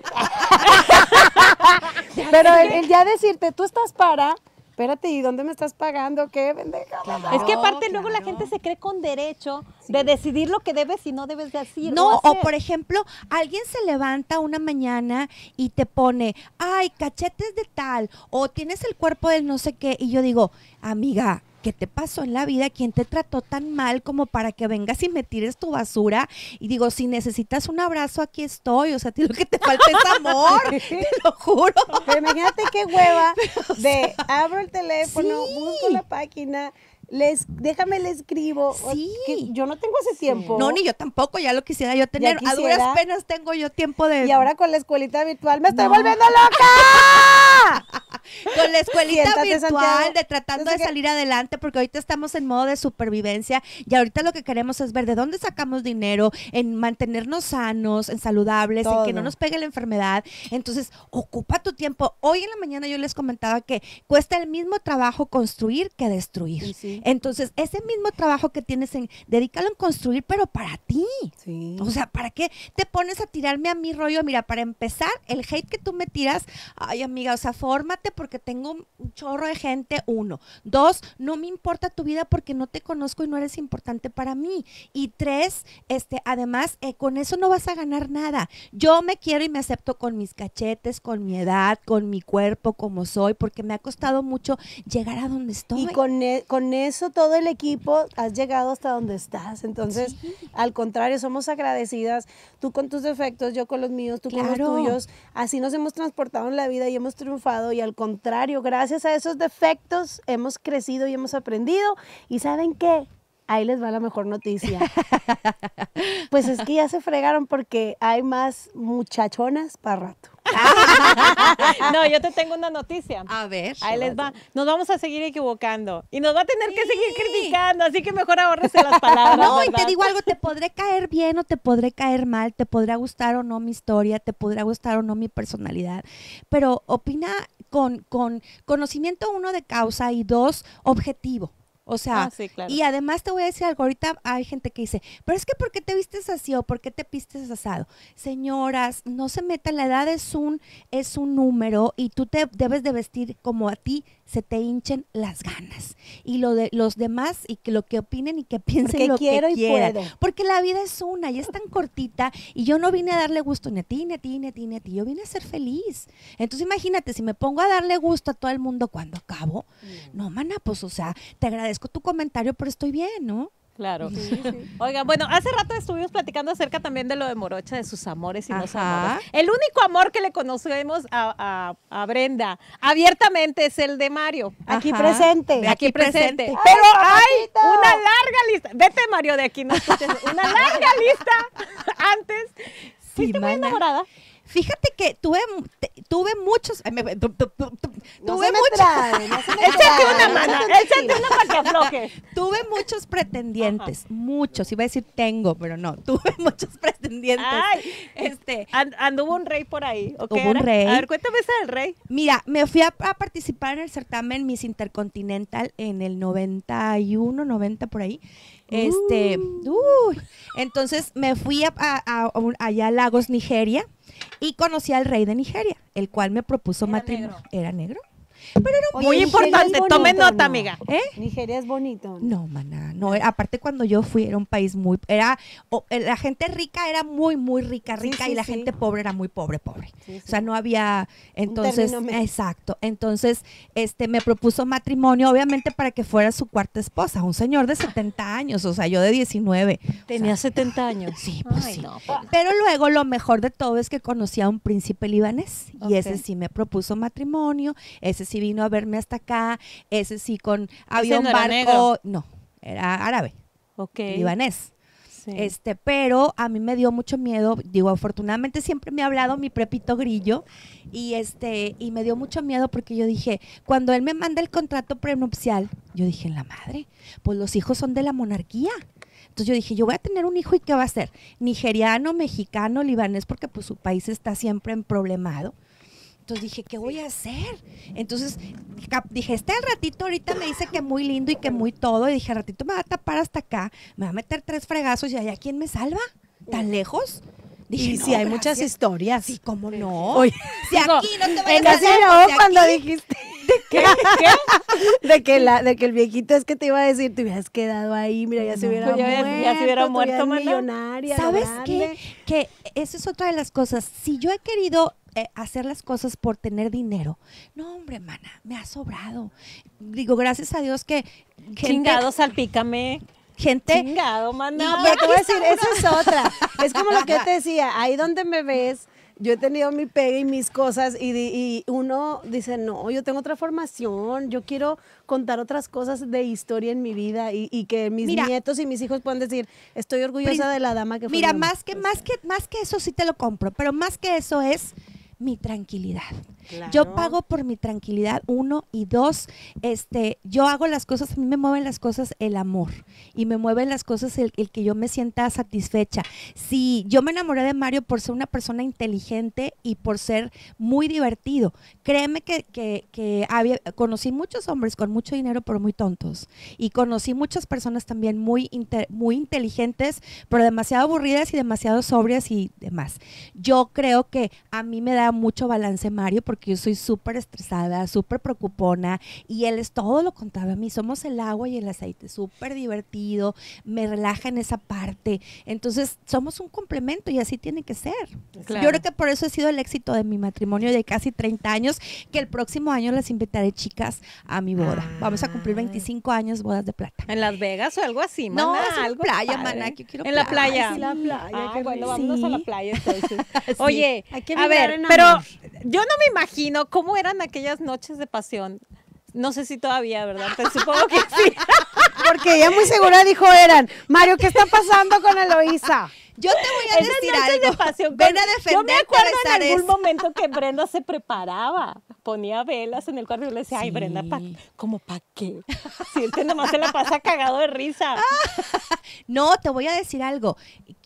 Pero el ya decirte, tú estás para, espérate, ¿y dónde me estás pagando? ¿Qué, pendeja? Es que aparte luego la claro. gente se cree con derecho de decidir lo que debes y no debes decir. No, hacer. o por ejemplo, alguien se levanta una mañana y te pone, ay, cachetes de tal, o tienes el cuerpo del no sé qué, y yo digo, amiga, ¿qué te pasó en la vida? ¿Quién te trató tan mal como para que vengas y me tires tu basura? Y digo, si necesitas un abrazo, aquí estoy. O sea, a ti lo que te falta es amor, te lo juro. Pero imagínate qué hueva de abro el teléfono, Sí. busco la página, déjame le escribo. Sí. Que yo no tengo ese tiempo. No, ni yo tampoco, ya lo quisiera yo tener. A duras quisiera. penas tengo yo tiempo de... Y ahora con la escuelita virtual me estoy No. volviendo loca. Con la escuelita Siéntate, virtual, Santiago. de tratando Entonces, de salir adelante, porque ahorita estamos en modo de supervivencia y ahorita lo que queremos es ver de dónde sacamos dinero, en mantenernos sanos, en saludables, en que no Todo. nos pegue la enfermedad. Entonces, ocupa tu tiempo. Hoy en la mañana yo les comentaba que cuesta el mismo trabajo construir que destruir. Y sí. Entonces, ese mismo trabajo que tienes dedícalo en construir, pero para ti. Sí. O sea, ¿para qué te pones a tirarme a mi rollo? Mira, para empezar, el hate que tú me tiras, ay, amiga, o sea, fórmate porque tengo un chorro de gente, 1. 2, no me importa tu vida porque no te conozco y no eres importante para mí. Y 3, además, con eso no vas a ganar nada. Yo me quiero y me acepto con mis cachetes, con mi edad, con mi cuerpo, como soy, porque me ha costado mucho llegar a donde estoy. Y con eso todo el equipo has llegado hasta donde estás. Entonces, al contrario, somos agradecidas. Tú con tus defectos, yo con los míos, tú con los Claro. tuyos. Así nos hemos transportado en la vida y hemos triunfado. Y al contrario, gracias a esos defectos hemos crecido y hemos aprendido. ¿Y saben qué? Ahí les va la mejor noticia. Pues es que ya se fregaron porque hay más muchachonas para rato. No, yo te tengo una noticia. A ver. Ahí les va. Nos vamos a seguir equivocando y nos va a tener que seguir criticando, así que mejor ahórrese las palabras. No, y te ¿verdad? digo algo, te podré caer bien o te podré caer mal, te podrá gustar o no mi historia, te podrá gustar o no mi personalidad, pero opina con conocimiento, 1, de causa y 2, objetivo. O sea, Sí, claro. y además te voy a decir algo, ahorita hay gente que dice, pero es que ¿por qué te vistes así o por qué te vistes asado? Señoras, no se metan, la edad es un número y tú te debes de vestir como a ti se te hinchen las ganas. Y lo de los demás y que lo que opinen y que piensen Porque lo quiero que y quieran. puedo. Porque la vida es una y es tan cortita y yo no vine a darle gusto ni a ti, ni a ti, ni a ti, ni a ti. Yo vine a ser feliz. Entonces imagínate, si me pongo a darle gusto a todo el mundo cuando acabo, no, mana, pues o sea, te agradezco tu comentario, pero estoy bien, ¿no? Claro. Oigan, bueno, hace rato estuvimos platicando acerca también de lo de Morocha, de sus amores y no Ajá. amores. El único amor que le conocemos a Brenda abiertamente es el de Mario. Aquí Ajá. presente. De Aquí presente. presente. Pero ¡Ay, hay papacito! una larga lista. Vete, Mario, de aquí, no escuches. Una larga lista antes. ¿Fuiste muy mana. enamorada? Fíjate que tuve muchos... No tuve se me muchos... trabe, no se me Échate trabe, una, no mana. se te Échate tire. una para que aflojes. Tuve muchos pretendientes, muchos, iba a decir tengo, pero no, tuve muchos pretendientes. Ay. Anduvo un rey por ahí. ¿O qué Hubo un era? rey. A ver, cuéntame ese del rey. Mira, me fui a participar en el certamen Miss Intercontinental en el 91, 90 por ahí. Entonces me fui allá a Lagos, Nigeria, y conocí al rey de Nigeria, el cual me propuso Era matrimonio. negro. Era negro. Pero era Oye, Muy Nigeria importante, es tome bonito, nota, ¿no? amiga. Nigeria es bonito. No, maná, no, aparte cuando yo fui era un país muy, la gente rica era muy, muy rica, Sí, rica, sí, y la sí. gente pobre era muy pobre. Sí, sí. O sea, no había, entonces, término medio. exacto, entonces, me propuso matrimonio, obviamente para que fuera su cuarta esposa, un señor de 70 años, o sea, yo de 19. Tenía 70 años. Sí, pues Ay, sí. no, pues. Pero luego lo mejor de todo es que conocí a un príncipe libanés y Ok. ese sí me propuso matrimonio, ese sí vino a verme hasta acá, ese sí había un no era barco, negro. no, era árabe, Ok. libanés. Sí. Pero a mí me dio mucho miedo, digo, afortunadamente siempre me ha hablado mi prepito grillo y y me dio mucho miedo porque yo dije, cuando él me manda el contrato prenupcial, yo dije, la madre, pues los hijos son de la monarquía. Entonces yo dije, yo voy a tener un hijo y ¿qué va a ser? Nigeriano, mexicano, libanés, porque pues su país está siempre problemado. Entonces dije, ¿qué voy a hacer? Entonces dije, al ratito ahorita me dice que muy lindo y que muy todo. Y dije, al ratito me va a tapar hasta acá, me va a meter 3 fregazos y allá, ¿quién me salva? ¿Tan lejos? Dije, Y no, sí, hay muchas gracias. historias. Sí, ¿cómo no? Oye, Si aquí no te vayas a casi me lejos, ahogo de cuando aquí. dijiste de que el viejito es que te iba a decir, te hubieras quedado ahí, mira, ya se hubiera Pues ya se hubiera muerto, muerto, tú ya maná. millonaria, lo ¿Sabes grande. qué? Que esa es otra de las cosas. Si yo he querido hacer las cosas por tener dinero, no, hombre, mana, me ha sobrado. Digo, gracias a Dios que Chingado, salpícame. gente Chingado, maná. No, pero te voy a decir, esa es otra. Es como lo que yo te decía, ahí donde me ves, yo he tenido mi pega y mis cosas y uno dice, no, yo tengo otra formación, yo quiero contar otras cosas de historia en mi vida y que mis Mira, nietos y mis hijos puedan decir, estoy orgullosa de la dama que fue mira, mi mamá. más que eso sí te lo compro, pero más que eso es mi tranquilidad. Claro. Yo pago por mi tranquilidad, 1 y 2, yo hago las cosas, a mí me mueven las cosas el amor y me mueven las cosas el que yo me sienta satisfecha. Si yo me enamoré de Mario por ser una persona inteligente y por ser muy divertido, créeme que conocí muchos hombres con mucho dinero pero muy tontos y conocí muchas personas también muy inteligentes pero demasiado aburridas y demasiado sobrias y demás. Yo creo que a mí me da mucho balance Mario porque yo soy súper estresada, súper preocupona y él es todo lo contrario a mí. Somos el agua y el aceite, súper divertido, me relaja en esa parte. Entonces somos un complemento y así tiene que ser. Claro. Yo creo que por eso ha sido el éxito de mi matrimonio de casi 30 años, que el próximo año las invitaré, chicas, a mi boda. Vamos a cumplir 25 años, bodas de plata. ¿En Las Vegas o algo así, No, maná? es en algo playa, padre. maná, que yo quiero En la playa. playa. Sí, la playa, Ah, qué bueno, rico. vámonos a la Sí. playa entonces. Sí. Oye, Hay que a vibrar ver, en pero amor. yo no me imagino cómo eran aquellas noches de pasión. No sé si todavía, ¿verdad? Pero supongo que sí. Porque ella muy segura dijo, Mario, ¿qué está pasando con Eloísa? Yo te voy a Esas decir noches de algo. pasión. Ven a Yo me defenderte, acuerdo en Besares. algún momento que Brenda se preparaba, ponía velas en el cuarto y yo le decía, ay, Sí. Brenda, ¿cómo para qué? Si este nomás se la pasa cagado de risa. No, te voy a decir algo.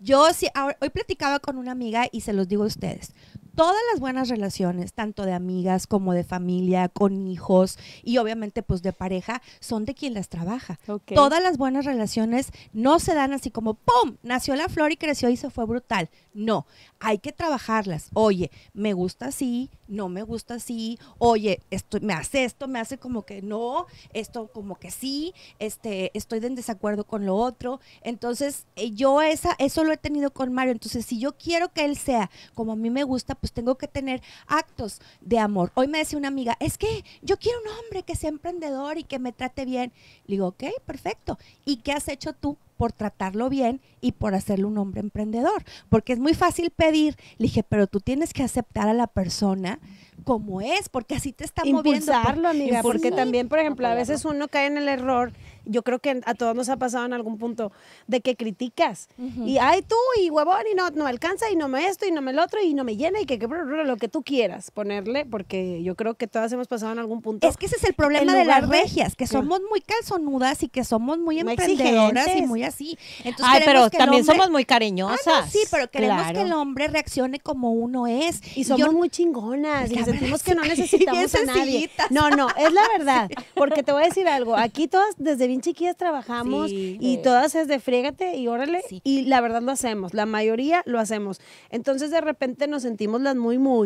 Hoy platicaba con una amiga y se los digo a ustedes. Todas las buenas relaciones, tanto de amigas como de familia, con hijos y obviamente pues de pareja, son de quien las trabaja. Ok. Todas las buenas relaciones no se dan así como ¡pum! Nació la flor y creció y se fue brutal. No, hay que trabajarlas. Oye, me gusta así, no me gusta así. Oye, me hace como que no, esto como que sí, estoy en desacuerdo con lo otro. Entonces, yo eso lo he tenido con Mario. Entonces, si yo quiero que él sea como a mí me gusta, pues tengo que tener actos de amor. Hoy me decía una amiga, es que yo quiero un hombre que sea emprendedor y que me trate bien. Le digo, ok, perfecto. ¿Y qué has hecho tú por tratarlo bien y por hacerlo un hombre emprendedor? Porque es muy fácil pedir. Le dije, pero tú tienes que aceptar a la persona como es, porque así te está moviendo. Impulsarlo, amiga, porque Impulsar. también, por ejemplo, a Apoyarlo. veces uno cae en el error, yo creo que a todos nos ha pasado en algún punto, de que criticas, y ay tú, y huevón, y no me alcanza, y no me esto, y no me el otro, y no me llena, y lo que tú quieras ponerle, porque yo creo que todas hemos pasado en algún punto. Es que ese es el problema En de las lugar de- regias, que somos muy calzonudas y que somos muy Muy emprendedoras y exigentes. muy así. Entonces Ay, queremos pero que el también hombre- somos muy Ah, cariñosas. no, sí, pero queremos Claro. que el hombre reaccione como uno es. Y somos yo- muy chingonas y La sentimos verdad, que no sí. necesitamos a nadie. Necesitas. No, es la verdad. Porque te voy a decir algo. Aquí todas desde bien chiquillas trabajamos Sí. y todas es de frégate y órale. Sí. Y la verdad lo hacemos. La mayoría lo hacemos. Entonces de repente nos sentimos las muy,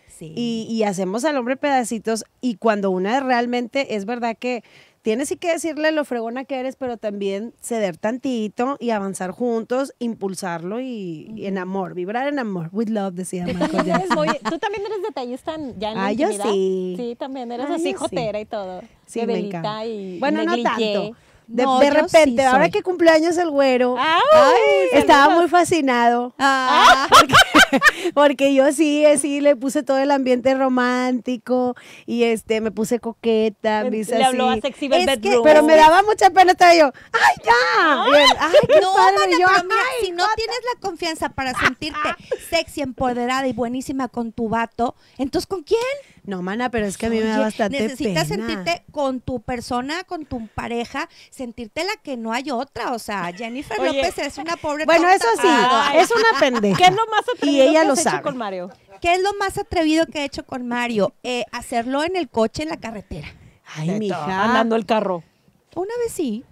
Sí. y hacemos al hombre pedacitos, y cuando una realmente es verdad que tienes sí que decirle lo fregona que eres, pero también ceder tantito y avanzar juntos, impulsarlo y en amor, vibrar en amor. With love, decía Michael Jackson. Tú también eres detallista ya en la Yo intimidad. sí. Sí, también eres Ay, así yo jotera y todo. Sí, de me velita encanta. y Bueno, no negligé. tanto. De No, yo repente, sí ahora soy. que cumpleaños el güero, ¡Ay! estaba muy fascinado. Ah, Porque yo sí le puse todo el ambiente romántico y me puse coqueta, me hice Le habló así. a Sexy Velvet que- Room. Pero me daba mucha pena, estaba yo, ¡ay, ya! Y él, ¡ay, qué no, padre! mana, Y yo, pero mira, "Ay, si no tienes la confianza para sentirte sexy, empoderada y buenísima con tu vato, entonces ¿con quién? no, mana, pero es que a mí me da Oye, bastante necesitas pena. sentirte con tu persona, con tu pareja, sentirte la que no hay otra. O sea, Jennifer Oye, López es una pobre Bueno, tonta. eso sí, Ay. es una pendeja. ¿Qué es lo más atrevido Y ella que lo has hecho sabe. con Mario? ¿Qué es lo más atrevido que he hecho con Mario? Hacerlo en el coche, en la carretera. Ay, mija. Andando el carro. Una vez sí.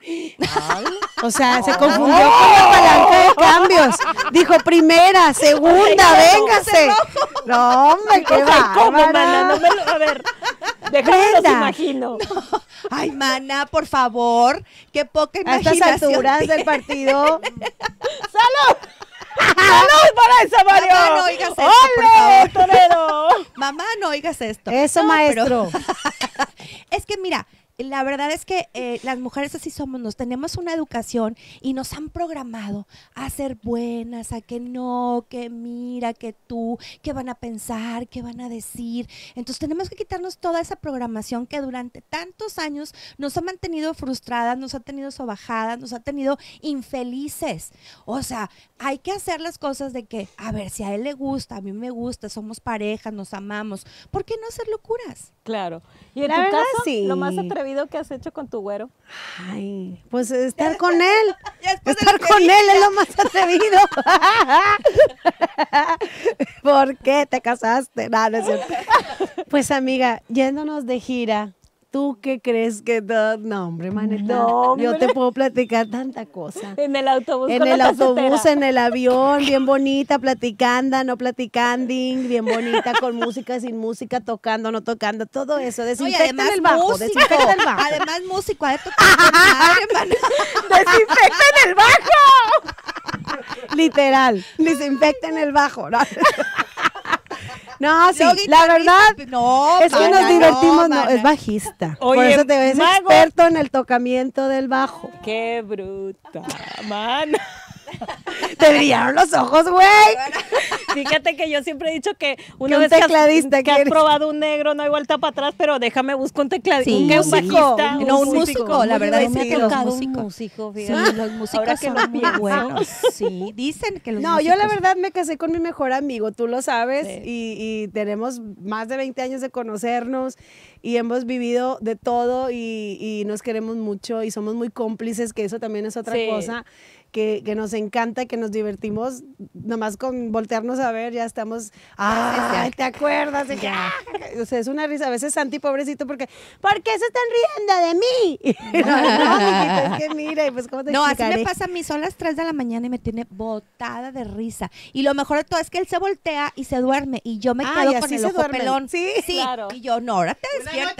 O sea, se confundió con la palanca de cambios. Dijo primera, segunda, véngase. No, hombre, qué ¿Cómo, mana? bárbara. No me lo- a ver, déjame los Brenda. imagino. Ay, mana, por favor. Qué poca A estas imaginación. alturas del tienes. partido. ¡Salud! ¡Salud para esa, Mario! Mamá, no oigas esto, por ¡Ole, favor. torero! Mamá, no oigas esto. Eso, No, maestro. pero- es que mira, la verdad es que las mujeres así somos, nos tenemos una educación y nos han programado a ser buenas, a que no, que mira, que tú, que van a pensar, que van a decir. Entonces tenemos que quitarnos toda esa programación que durante tantos años nos ha mantenido frustradas, nos ha tenido sobajadas, nos ha tenido infelices. O sea, hay que hacer las cosas de que, a ver, si a él le gusta, a mí me gusta, somos parejas, nos amamos. ¿Por qué no hacer locuras? Claro. ¿Y en La tu verdad, caso, sí. lo más atrevido que has hecho con tu güero? Ay, pues estar con él. Ya después de Estar lo que con dije. él es lo más atrevido. ¿Por qué te casaste? No, no es cierto. Pues amiga, yéndonos de gira, ¿tú qué crees que no? No, hombre, maneta. No, yo hombre. te puedo platicar tanta cosa. En el autobús En con el la autobús, casetera. en el avión, bien bonita, platicando, no platicando, bien bonita, con música, sin música, tocando, no tocando, todo eso. No, y Desinfecten además el bajo, músico. desinfecten el bajo. Además músico, ha de tocar con madre, mana. ¡Desinfecten el bajo! Literal, desinfecten el bajo. No, no, sí, Luego la verdad no, es que mana, nos divertimos, no, mana. es bajista. Por Oye, eso te ves mago. experto en el tocamiento del bajo. ¡Qué bruta, man! Te brillaron los ojos, güey. Fíjate que yo siempre he dicho que Que una un vez que tecladista has quieres. probado un negro no hay vuelta para atrás, pero déjame buscar un tecladista, Sí, un músico. bajista. No, un músico, la verdad es que que los los tocado un músicos. músico, Sí, fíjate. los músicos Ahora que son lo muy pienso. buenos. Sí, dicen que los No, músicos. yo la verdad me casé con mi mejor amigo, tú lo sabes, Sí. y tenemos más de 20 años de conocernos y hemos vivido de todo y nos queremos mucho y somos muy cómplices, que eso también es otra Sí. cosa. Que nos encanta, que nos divertimos, nomás con voltearnos a ver, ya estamos, ¡ay, te acuerdas! De que, Ya. o sea, es una risa, a veces Santi, pobrecito, porque, ¿por qué se están riendo de mí? No, mijita, es que mira, y pues, ¿cómo te No, así explicaré? me pasa a mí, son las 3 de la mañana y me tiene botada de risa. Y lo mejor de todo es que él se voltea y se duerme y yo me Ah, quedo y con así el se ojo duermen. pelón. Sí. Claro. Y yo, no, ahora te despiertas.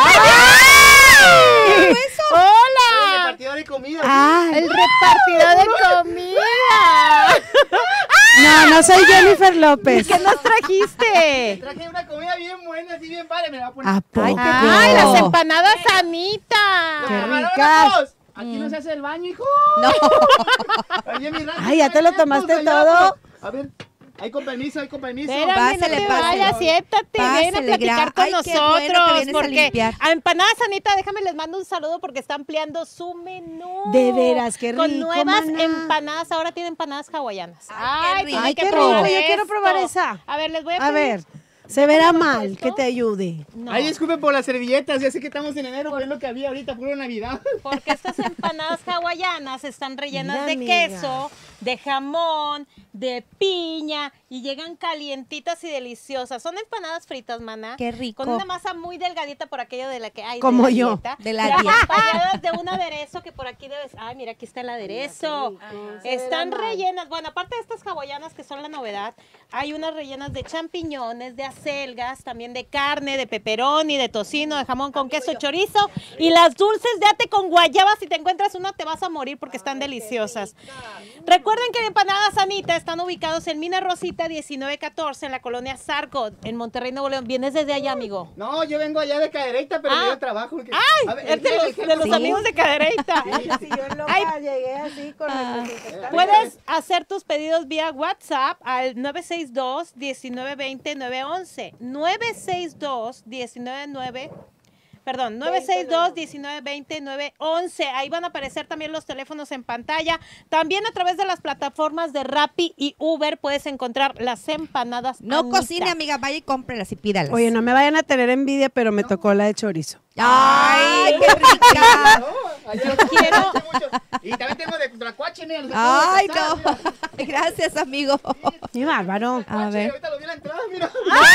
¡Ay! ¡Hola! Repartidor de comida. ¡Ay! ¡El repartidor de comida! No soy Jennifer López. ¿Qué nos trajiste? Traje una comida bien buena, así bien padre. Me la voy a poner. ¿A poco? Ay, qué ¡Ay, rico. las empanadas Anita! qué ¡Camarógrafos! ricas. Aquí no se hace el baño, hijo. No. Oye, mi raza, Ay, ¿ya te lo tomaste allá, todo? A ver, ahí con permiso, ahí con permiso. Espérame, no Pásale, te pásale. vayas, siéntate, ven a Pásale, platicar con ay, qué bueno que nosotros. vienes a Porque limpiar. a Empanadas Anita, déjame les mando un saludo porque está ampliando su menú. De veras, qué Con rico, nuevas maná. empanadas, ahora tiene empanadas hawaianas. Ay, qué rico. tiene Ay, que qué probar rico, yo quiero esto. probar esa. A ver, les voy a A pedir. ver, se verá ¿Cómo mal, esto? que te ayude. No, Ay, disculpen por las servilletas, ya sé que estamos en enero, pero es lo que había ahorita, puro Navidad. porque estas empanadas hawaianas están rellenas Mira, de amiga. queso de jamón, de piña y llegan calientitas y deliciosas. Son empanadas fritas, mana. Qué rico. Con una masa muy delgadita por aquello de la que hay. Como de la yo. dieta. De la Y dieta. acompañadas de un aderezo que por aquí debes. Ay, mira, aquí está el aderezo. Están rellenas. Bueno, aparte de estas hawaianas que son la novedad, hay unas rellenas de champiñones, de acelgas, también de carne, de pepperoni, de tocino, de jamón con queso, chorizo. Y las dulces de ate con guayaba. Si te encuentras una, te vas a morir porque están deliciosas. Recuerden que en Empanadas Anita están ubicados en Mina Rosita 1914 en la colonia Zarco, en Monterrey, Nuevo León. ¿Vienes desde allá, amigo? No, yo vengo allá de Cadereyta, pero me dio trabajo. A ¡Ay! ver, Es de los Sí. amigos de Cadereyta. Sí, yo loca, llegué así con Puedes hacer tus pedidos vía WhatsApp al 962-1920-911. 962-1920-911. Ahí van a aparecer también los teléfonos en pantalla. También a través de las plataformas de Rappi y Uber puedes encontrar las empanadas. No Anita. cocine, amiga, vaya y cómprelas y pídalas. Oye, no me vayan a tener envidia, pero me tocó la de chorizo. ¡Ay, qué rica! Yo quiero- Y también tengo de tlacuache, mira. los ¡Ay, acabo de cazar, no! Gracias, amigo. Qué bárbaro. mira. A ver. Ahorita lo vi en la entrada, mira.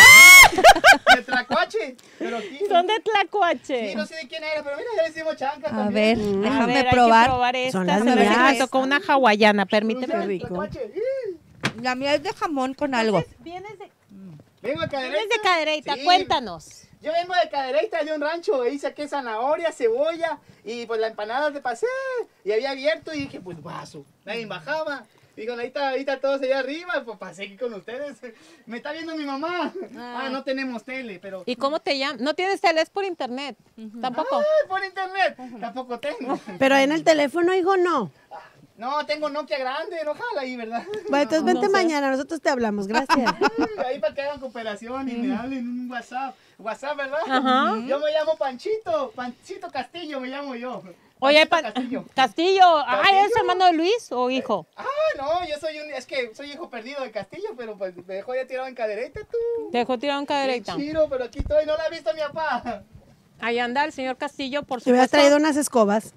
De tlacuache. Pero aquí. Son de tlacuache. Sí, no sé de quién era, pero mira, ya le hicimos chancas A también. ver, A déjame ver, hay probar. que probar esta. Son las A ver si mías. me tocó una hawaiana, permíteme. Dulce, rico. tlacuache. La mía es de jamón con algo. Entonces, vienes de Vengo de Cadereyta. Vienes de Cadereyta, Sí. cuéntanos. Yo vengo de Cadereyta, de un rancho, y saqué zanahoria, cebolla, y pues la empanada de pasé, y había abierto, y dije, pues vaso, nadie bajaba. Digo, ahorita todos allá arriba, pues pasé aquí con ustedes. Me está viendo mi mamá. No tenemos tele, pero... ¿Y cómo te llamas? No tienes tele, es por internet. Tampoco. ¡Ay, por internet! Tampoco tengo. Pero en el teléfono, hijo, no. No, tengo Nokia grande, no jala ahí, ¿verdad? Bueno, entonces vente sé. mañana, nosotros te hablamos, gracias. Ahí para que hagan cooperación y me hablen un WhatsApp. WhatsApp, ¿verdad? Ajá. Yo me llamo Panchito. Panchito Castillo me llamo yo. Oye, Panchito Castillo. Castillo. Ay, ¿eres ¿Castillo? hermano de Luis o hijo? No, yo es que soy hijo perdido de Castillo, pero pues me dejó ya tirado en Cadereyta tú. Te dejó tirado en Cadereyta. Qué chido, pero aquí estoy, no la ha visto mi papá. Ahí anda el señor Castillo, por Te hubieras supuesto. traído unas escobas.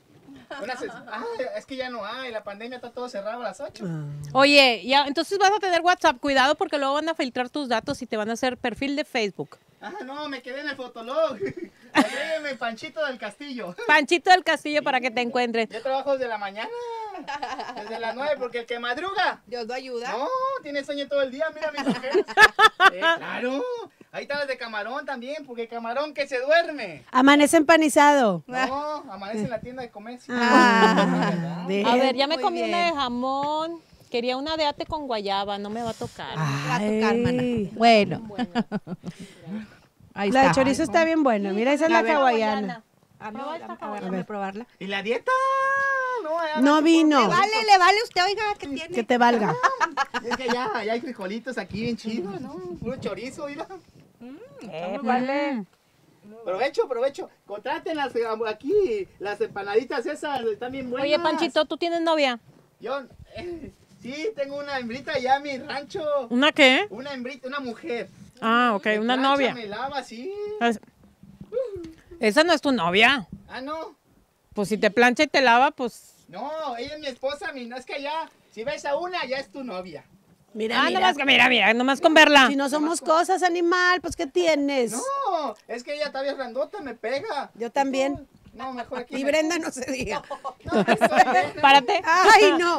Es que ya no hay, la pandemia está todo cerrado a las 8. Oye, ya, entonces vas a tener WhatsApp. Cuidado porque luego van a filtrar tus datos y te van a hacer perfil de Facebook. No, me quedé en el fotolog. Agrégueme Panchito del Castillo. Panchito del Castillo para que te encuentres. Yo trabajo desde la mañana, desde las 9, porque el que madruga, Dios lo ayuda. no, tiene sueño todo el día, mira mi mujer. Claro, ahí están las de camarón también, porque camarón que se duerme. Amanece empanizado. No, amanece en la tienda de comercio. Ah, de- A ver, ya me Muy comí una bien. de jamón. Quería una de ate con guayaba, no me va a tocar. Va a tocar, mana. Ay. Bueno. Ahí La de está. chorizo está bien buena. Mira, esa es A la ver. hawaiana. A ver, Prueba esta a ver, déjame probarla. ¿Y la dieta? No, ya No vino. Le vale usted, oiga, ¿qué tiene? Que te valga. Es que ya hay frijolitos aquí bien chidos, ¿no? Puro chorizo, mira. Vale. Provecho. Contraten aquí las empanaditas esas, están bien buenas. Oye, Panchito, ¿tú tienes novia? Yo, sí, tengo una hembrita allá en mi rancho. ¿Una qué? Una hembrita, una mujer. Ah, ok, Me una plancha, novia. Me lava, sí. Esa no es tu novia. No. Pues si te plancha y te lava, pues... No, ella es mi esposa, no es que allá, si ves a una, ya es tu novia. Mira, Ah, mira. nomás con verla. Si no somos cosas, animal, pues ¿qué tienes? No, es que ella todavía es grandota, me pega. Yo también. No, mejor aquí. Y Brenda no se diga. No, estoy bien. Párate. Ay, no.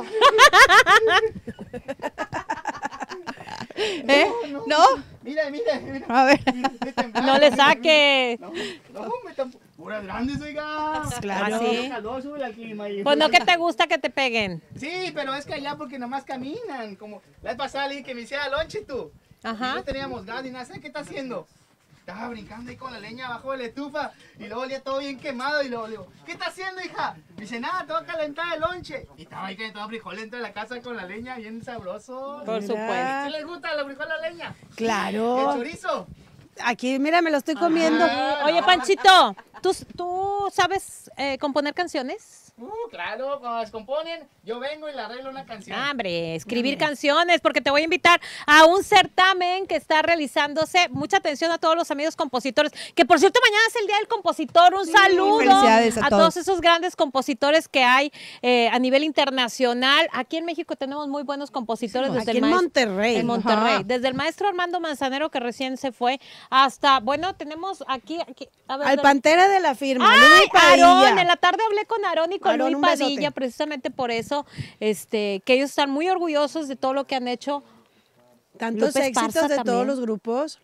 ¿Eh? ¿No? Mira. A ver. Estoy temblando, No le mira. saque. No, me están puras grandes, oiga. Claro. sí. Calor, sube al clima. Y- Pues no que te gusta que te peguen. Sí, pero es que allá porque nomás caminan. Como la vez pasada le dije que me hiciera lonche tú. Ajá. Y no teníamos gas ni nada. ¿Sabes qué está haciendo? Estaba brincando ahí con la leña abajo de la estufa y luego olía todo bien quemado y luego le digo, ¿qué está haciendo, hija? Me dice, nada, te voy a calentar el lonche. Y estaba ahí calentando frijoles dentro de la casa con la leña, bien sabroso. Por Mira. supuesto. ¿Sí les gusta los frijoles a la leña? ¿El Claro. chorizo? Aquí, mira, me lo estoy comiendo. Oye, Panchito, ¿tú sabes componer canciones? Claro, cuando las componen, yo vengo y le arreglo una canción. Hombre, escribir canciones, porque te voy a invitar a un certamen que está realizándose. Mucha atención a todos los amigos compositores, que por cierto mañana es el Día del Compositor. Un saludo felicidades a todos esos grandes compositores que hay a nivel internacional. Aquí en México tenemos muy buenos compositores. Desde Aquí el en maestro- Monterrey. En Monterrey. Ajá. Desde el maestro Armando Manzanero, que recién se fue, hasta, bueno, tenemos aquí a ver, Al Pantera de la firma, ¡ay! Luis Padilla. Aarón, en la tarde hablé con Aarón y con Aarón, Luis un besote. Padilla, precisamente por eso, que ellos están muy orgullosos de todo lo que han hecho. Tantos Lupe éxitos Esparza de también. todos los grupos.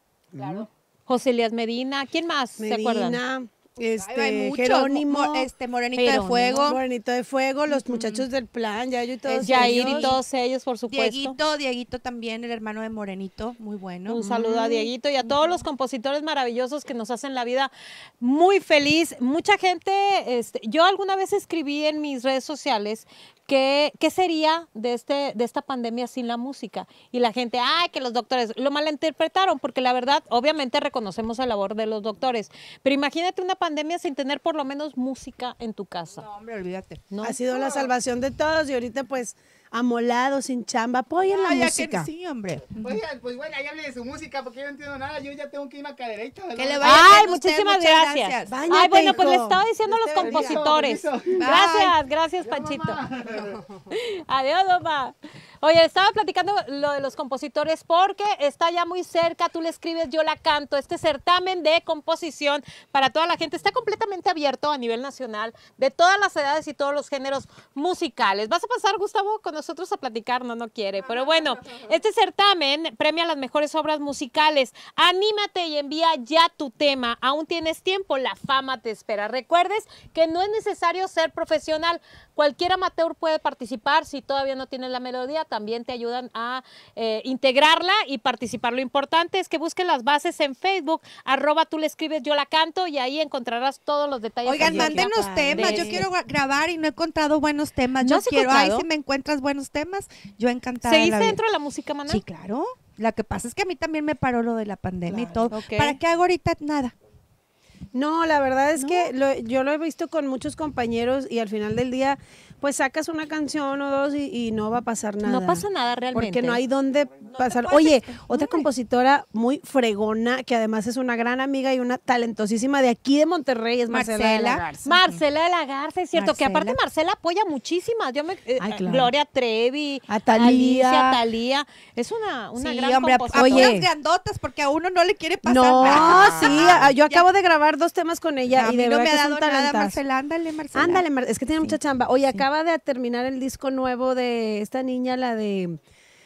José Elías Medina, ¿quién más se acuerdan? Medina, Hay muchos, Jerónimo, Morenito de Jerónimo. Fuego, Morenito de Fuego, los muchachos del plan, Yayo y todos Yair ellos. y todos ellos, por supuesto. Dieguito también, el hermano de Morenito, muy bueno. Un saludo a Dieguito y a todos los compositores maravillosos que nos hacen la vida muy feliz. Mucha gente, yo alguna vez escribí en mis redes sociales qué sería de esta pandemia sin la música. Y la gente, ay, que los doctores lo malinterpretaron, porque la verdad, obviamente reconocemos la labor de los doctores. Pero imagínate una pandemia sin tener por lo menos música en tu casa. No, hombre, olvídate. ¿No? Ha sido la salvación de todos y ahorita pues amolados, sin chamba, apoyen la Ay, ya música. que sí, hombre. Oigan, pues bueno, ahí hable de su música porque yo no entiendo nada. Yo ya tengo que irme a cadereita, ¿verdad? Que le vaya Ay, bien a usted, muchísimas muchas gracias. Báñate, Ay, bueno, pues hijo. le estaba diciendo a los Permiso, compositores. permiso. Gracias, Panchito. Adiós, mamá. Oye, estaba platicando lo de los compositores porque está ya muy cerca, tú le escribes, yo la canto. Este certamen de composición para toda la gente está completamente abierto a nivel nacional, de todas las edades y todos los géneros musicales. ¿Vas a pasar, Gustavo, con nosotros a platicar? No quiere. Pero bueno, este certamen premia las mejores obras musicales. Anímate y envía ya tu tema. Aún tienes tiempo, la fama te espera. Recuerdes que no es necesario ser profesional. Cualquier amateur puede participar. Si todavía no tienes la melodía, también te ayudan a integrarla y participar. Lo importante es que busquen las bases en Facebook, @tú le escribes, yo la canto, y ahí encontrarás todos los detalles. Oigan, acerca mándenos temas. de Yo quiero grabar y no he encontrado buenos temas. ¿No Yo has quiero, ay, encontrado? si me encuentras buenos temas, yo encantada. de ¿Seguiste la vida. dentro de la música, Maná? Sí, claro. Lo que pasa es que a mí también me paró lo de la pandemia y todo. Ok. ¿Para qué hago ahorita nada? No, la verdad es que yo lo he visto con muchos compañeros y al final del día, pues sacas una canción o dos y no va a pasar nada. No pasa nada realmente. Porque no hay dónde pasar. puedes Oye, expresar. otra compositora muy fregona, que además es una gran amiga y una talentosísima de aquí de Monterrey, es Marcela de la Garza. Marcela de la Garza, es cierto, que Marcela. aparte Marcela apoya muchísimas. Ay, claro. Gloria Trevi, A Thalía. Alicia, Thalía. Es una Sí, gran hombre, compositora. Oye. unas grandotas porque a uno no le quiere pasar No, nada. sí, yo acabo de grabar 2 temas con ella A y mí de no verdad me que ha es un dado nada, talentazo. Marcela. Ándale, Marcela. Ándale, es que tiene mucha chamba. Oye, acaba de terminar el disco nuevo de esta niña, la de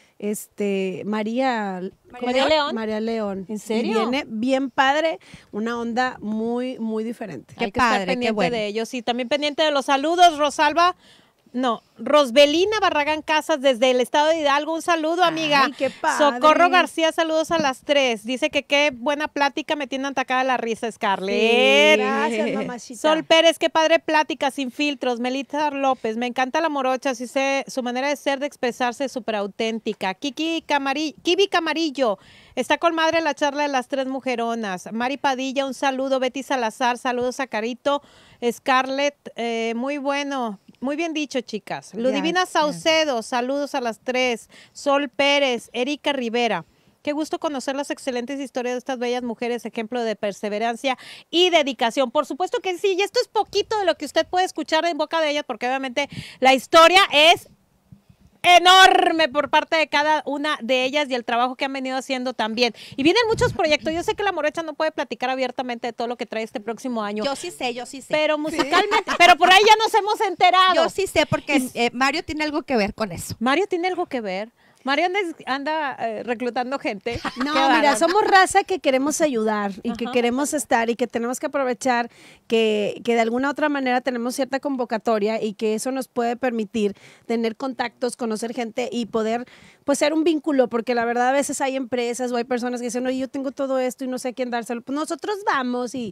María León. María León. ¿En Y serio? viene bien padre, una onda muy, muy diferente. Qué Hay que estar padre, qué pendiente bueno. de ellos. Y también pendiente de los saludos, Rosbelina Barragán Casas desde el estado de Hidalgo. Un saludo, amiga. Ay, qué padre. Socorro García, saludos a las 3. Dice que qué buena plática, me tiene atacada la risa, Scarlett. Gracias, mamacita. Sol Pérez, qué padre plática, sin filtros. Melita López, me encanta la morocha, su manera de ser, de expresarse es súper auténtica. Kibi Camarillo, está con madre la charla de las 3 mujeronas. Mari Padilla, un saludo. Betty Salazar, saludos a Carito. Scarlett, muy bueno. Muy bien dicho, chicas. Ludivina Saucedo, saludos a las 3. Sol Pérez, Erika Rivera. Qué gusto conocer las excelentes historias de estas bellas mujeres, ejemplo de perseverancia y dedicación. Por supuesto que sí, y esto es poquito de lo que usted puede escuchar en boca de ellas, porque obviamente la historia es enorme por parte de cada una de ellas y el trabajo que han venido haciendo también. Y vienen muchos proyectos. Yo sé que la Morocha no puede platicar abiertamente de todo lo que trae este próximo año. Yo sí sé. Pero musicalmente, pero por ahí ya nos hemos enterado. Yo sí sé porque Mario tiene algo que ver con eso. Mario tiene algo que ver. Mario anda reclutando gente. No, Qué mira, bárbaro. somos raza que queremos ayudar y que Ajá. queremos estar y que tenemos que aprovechar que de alguna otra manera tenemos cierta convocatoria y que eso nos puede permitir tener contactos, conocer gente y poder pues ser un vínculo, porque la verdad a veces hay empresas o hay personas que dicen, oye, yo tengo todo esto y no sé a quién dárselo. Pues nosotros vamos y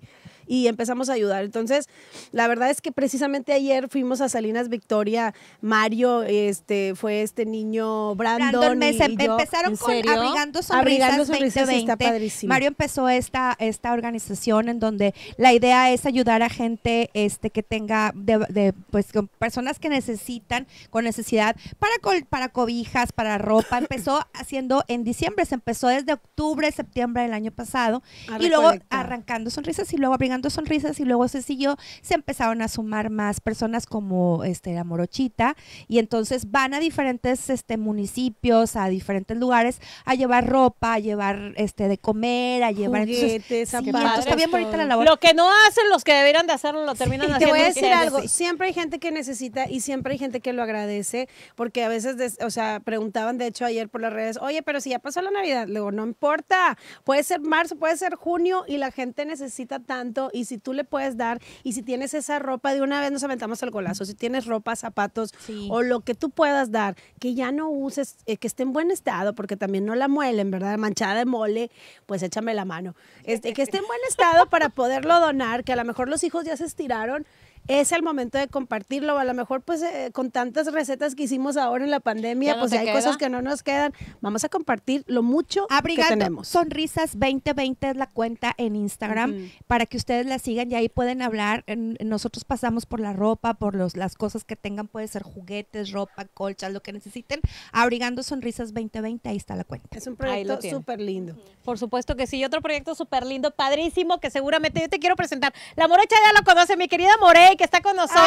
y empezamos a ayudar. Entonces, la verdad es que precisamente ayer fuimos a Salinas Victoria, Mario, fue este niño Brandon y yo. Empezaron ¿En con serio? Abrigando Abrigando Sonrisas Sonrisas, 2020. está padrísimo. Mario empezó esta organización en donde la idea es ayudar a gente que tenga, pues, con personas que necesitan, con necesidad, para cobijas, para ropa. Empezó haciendo en diciembre, se empezó desde octubre, septiembre del año pasado, A y luego recolectar. Arrancando Sonrisas, y luego Abrigando Sonrisas, y luego se siguió, se empezaron a sumar más personas como la Morochita, y entonces van a diferentes municipios, a diferentes lugares, a llevar ropa, a llevar de comer, a llevar Juguetes, sí, zapatos, está bien bonita la labor. Lo que no hacen los que deberían de hacerlo, lo terminan Y te haciendo voy a decir ustedes. algo, siempre hay gente que necesita y siempre hay gente que lo agradece, porque a veces, preguntaban, de hecho, ayer por las redes, oye, pero si ya pasó la Navidad, luego no importa, puede ser marzo, puede ser junio, y la gente necesita tanto, y si tú le puedes dar, y si tienes esa ropa, de una vez nos aventamos al golazo, si tienes ropa, zapatos, Sí. o lo que tú puedas dar, que ya no uses, que esté en buen estado, porque también no la muelen, ¿verdad? Manchada de mole, pues échame la mano. Que esté en buen estado para poderlo donar, que a lo mejor los hijos ya se estiraron, es el momento de compartirlo. A lo mejor, pues, con tantas recetas que hicimos ahora en la pandemia, ¿Ya no pues te hay queda? cosas que no nos quedan. Vamos a compartir lo mucho que Abrigando tenemos. Sonrisas 2020 es la cuenta en Instagram para que ustedes la sigan y ahí pueden hablar. Nosotros pasamos por la ropa, por las cosas que tengan, puede ser juguetes, ropa, colchas, lo que necesiten. Abrigando Sonrisas 2020, ahí está la cuenta. Es un Ahí lo proyecto tienen. súper lindo. Por supuesto que sí, y otro proyecto súper lindo, padrísimo, que seguramente yo te quiero presentar. La Morocha ya lo conoce, mi querida Morey, que está con nosotros.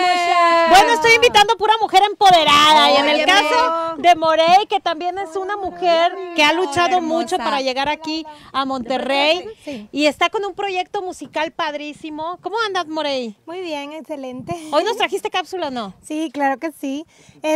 Bueno, estoy invitando pura mujer empoderada, y en el Óyeme. caso de Morey, que también es una mujer que ha luchado mucho hermosa. para llegar aquí a Monterrey, y está con un proyecto musical padrísimo. ¿Cómo andas, Morey? Muy bien, excelente. ¿Hoy nos trajiste cápsula o no? Sí, claro que sí.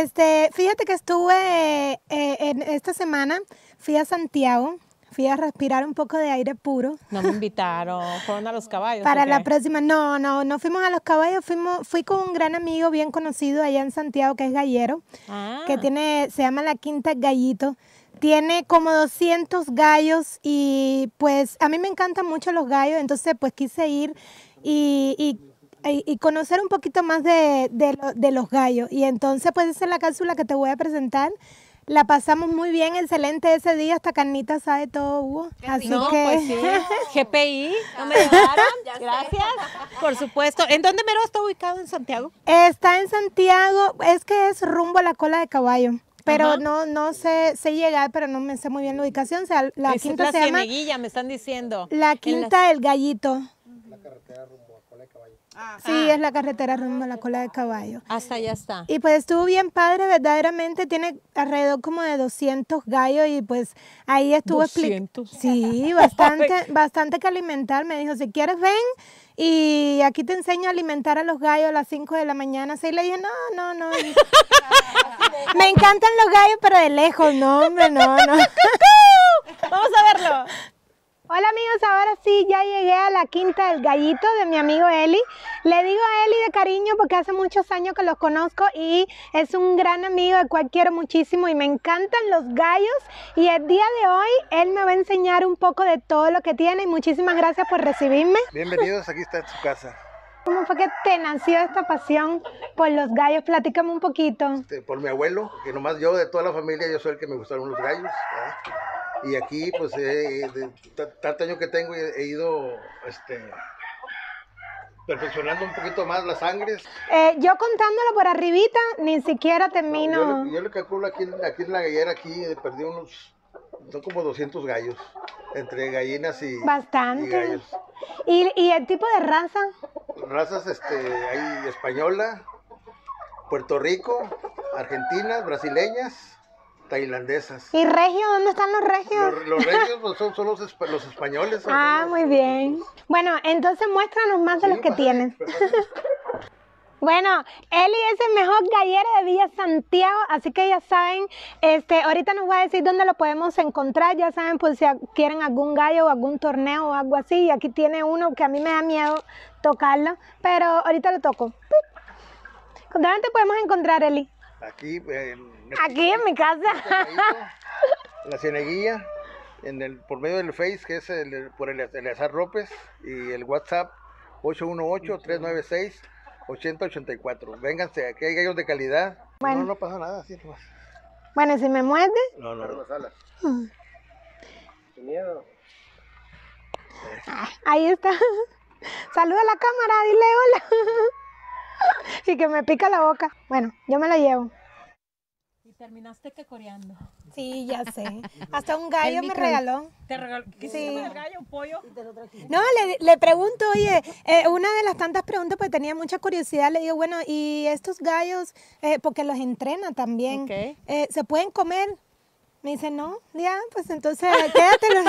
Fíjate que estuve en esta semana, fui a Santiago, fui a respirar un poco de aire puro. No me invitaron, fueron a los caballos. Para ¿o la qué? próxima, no fuimos a los caballos, fui con un gran amigo bien conocido allá en Santiago, que es gallero, Ah. que se llama La Quinta El Gallito. Tiene como 200 gallos y pues a mí me encantan mucho los gallos, entonces pues quise ir y conocer un poquito más de los gallos. Y entonces pues esa es la cápsula que te voy a presentar. La pasamos muy bien, excelente ese día, hasta carnita sabe todo hubo. Así No, que pues sí. GPI, ¿no me llevaron? Gracias. Por supuesto. ¿En dónde mero está ubicado en Santiago? está en Santiago, es que es rumbo a la Cola de caballo. Pero Ajá. no sé llegar, pero no me sé muy bien la ubicación. O sea, la Es quinta la se llama Cieneguilla, me están diciendo. La Quinta del Gallito. Ah, Sí, es la carretera rumbo a la Cola de caballo. hasta allá está. Y pues estuvo bien padre, verdaderamente tiene alrededor como de 200 gallos y pues ahí estuvo 200. Sí, bastante que alimentar. Me dijo, si quieres ven y aquí te enseño a alimentar a los gallos a las 5 de la mañana. Así le dije, no. Me encantan los gallos, pero de lejos, no, hombre, no. Vamos a verlo. Hola amigos, ahora sí, ya llegué a la Quinta del Gallito de mi amigo Eli. Le digo a Eli de cariño porque hace muchos años que los conozco y es un gran amigo al cual quiero muchísimo y me encantan los gallos. Y el día de hoy él me va a enseñar un poco de todo lo que tiene y muchísimas gracias por recibirme. Bienvenidos, aquí está su casa. ¿Cómo fue que te nació esta pasión por los gallos? Platícame un poquito. Por mi abuelo, que nomás yo de toda la familia, yo soy el que me gustaron los gallos, ¿verdad? Y aquí, pues, tanto año que tengo, he ido perfeccionando un poquito más las sangres. Yo contándolo por arribita, ni siquiera termino. Yo le calculo aquí en la gallera, perdí son como 200 gallos, entre gallinas y Bastante. gallos. ¿Y el tipo de raza? Razas, hay española, Puerto Rico, argentinas, brasileñas, tailandesas. ¿Y regio? ¿Dónde están los regios? Los regios pues, son los españoles. Ah, son muy bien. Bueno, entonces muéstranos más de los que tienes. Bueno, Eli es el mejor gallero de Villa Santiago, así que ya saben, ahorita nos va a decir dónde lo podemos encontrar, ya saben, por si quieren algún gallo o algún torneo o algo así, y aquí tiene uno que a mí me da miedo tocarlo, pero ahorita lo toco. ¿Dónde te podemos encontrar, Eli? Aquí, Aquí en mi casa. La Cieneguilla, por medio del Face, que es por el Eleazar López, y el WhatsApp 818-396-8084. Vénganse, aquí hay gallos de calidad. Bueno. No pasa nada, así nomás. Bueno, si me muerde. No. Sin miedo. Ahí está. Saluda a la cámara, dile hola. Y que me pica la boca. Bueno, yo me lo llevo. Y terminaste que coreando. Sí, ya sé. Hasta un gallo me regaló. ¿Te regaló? ¿Qué Sí. hiciste con el gallo? ¿Un pollo? No, le pregunto, oye, una de las tantas preguntas, pues tenía mucha curiosidad, le digo, bueno, ¿y estos gallos, porque los entrena también, Ok. se pueden comer? Me dice, no, ya, pues entonces quédatelo.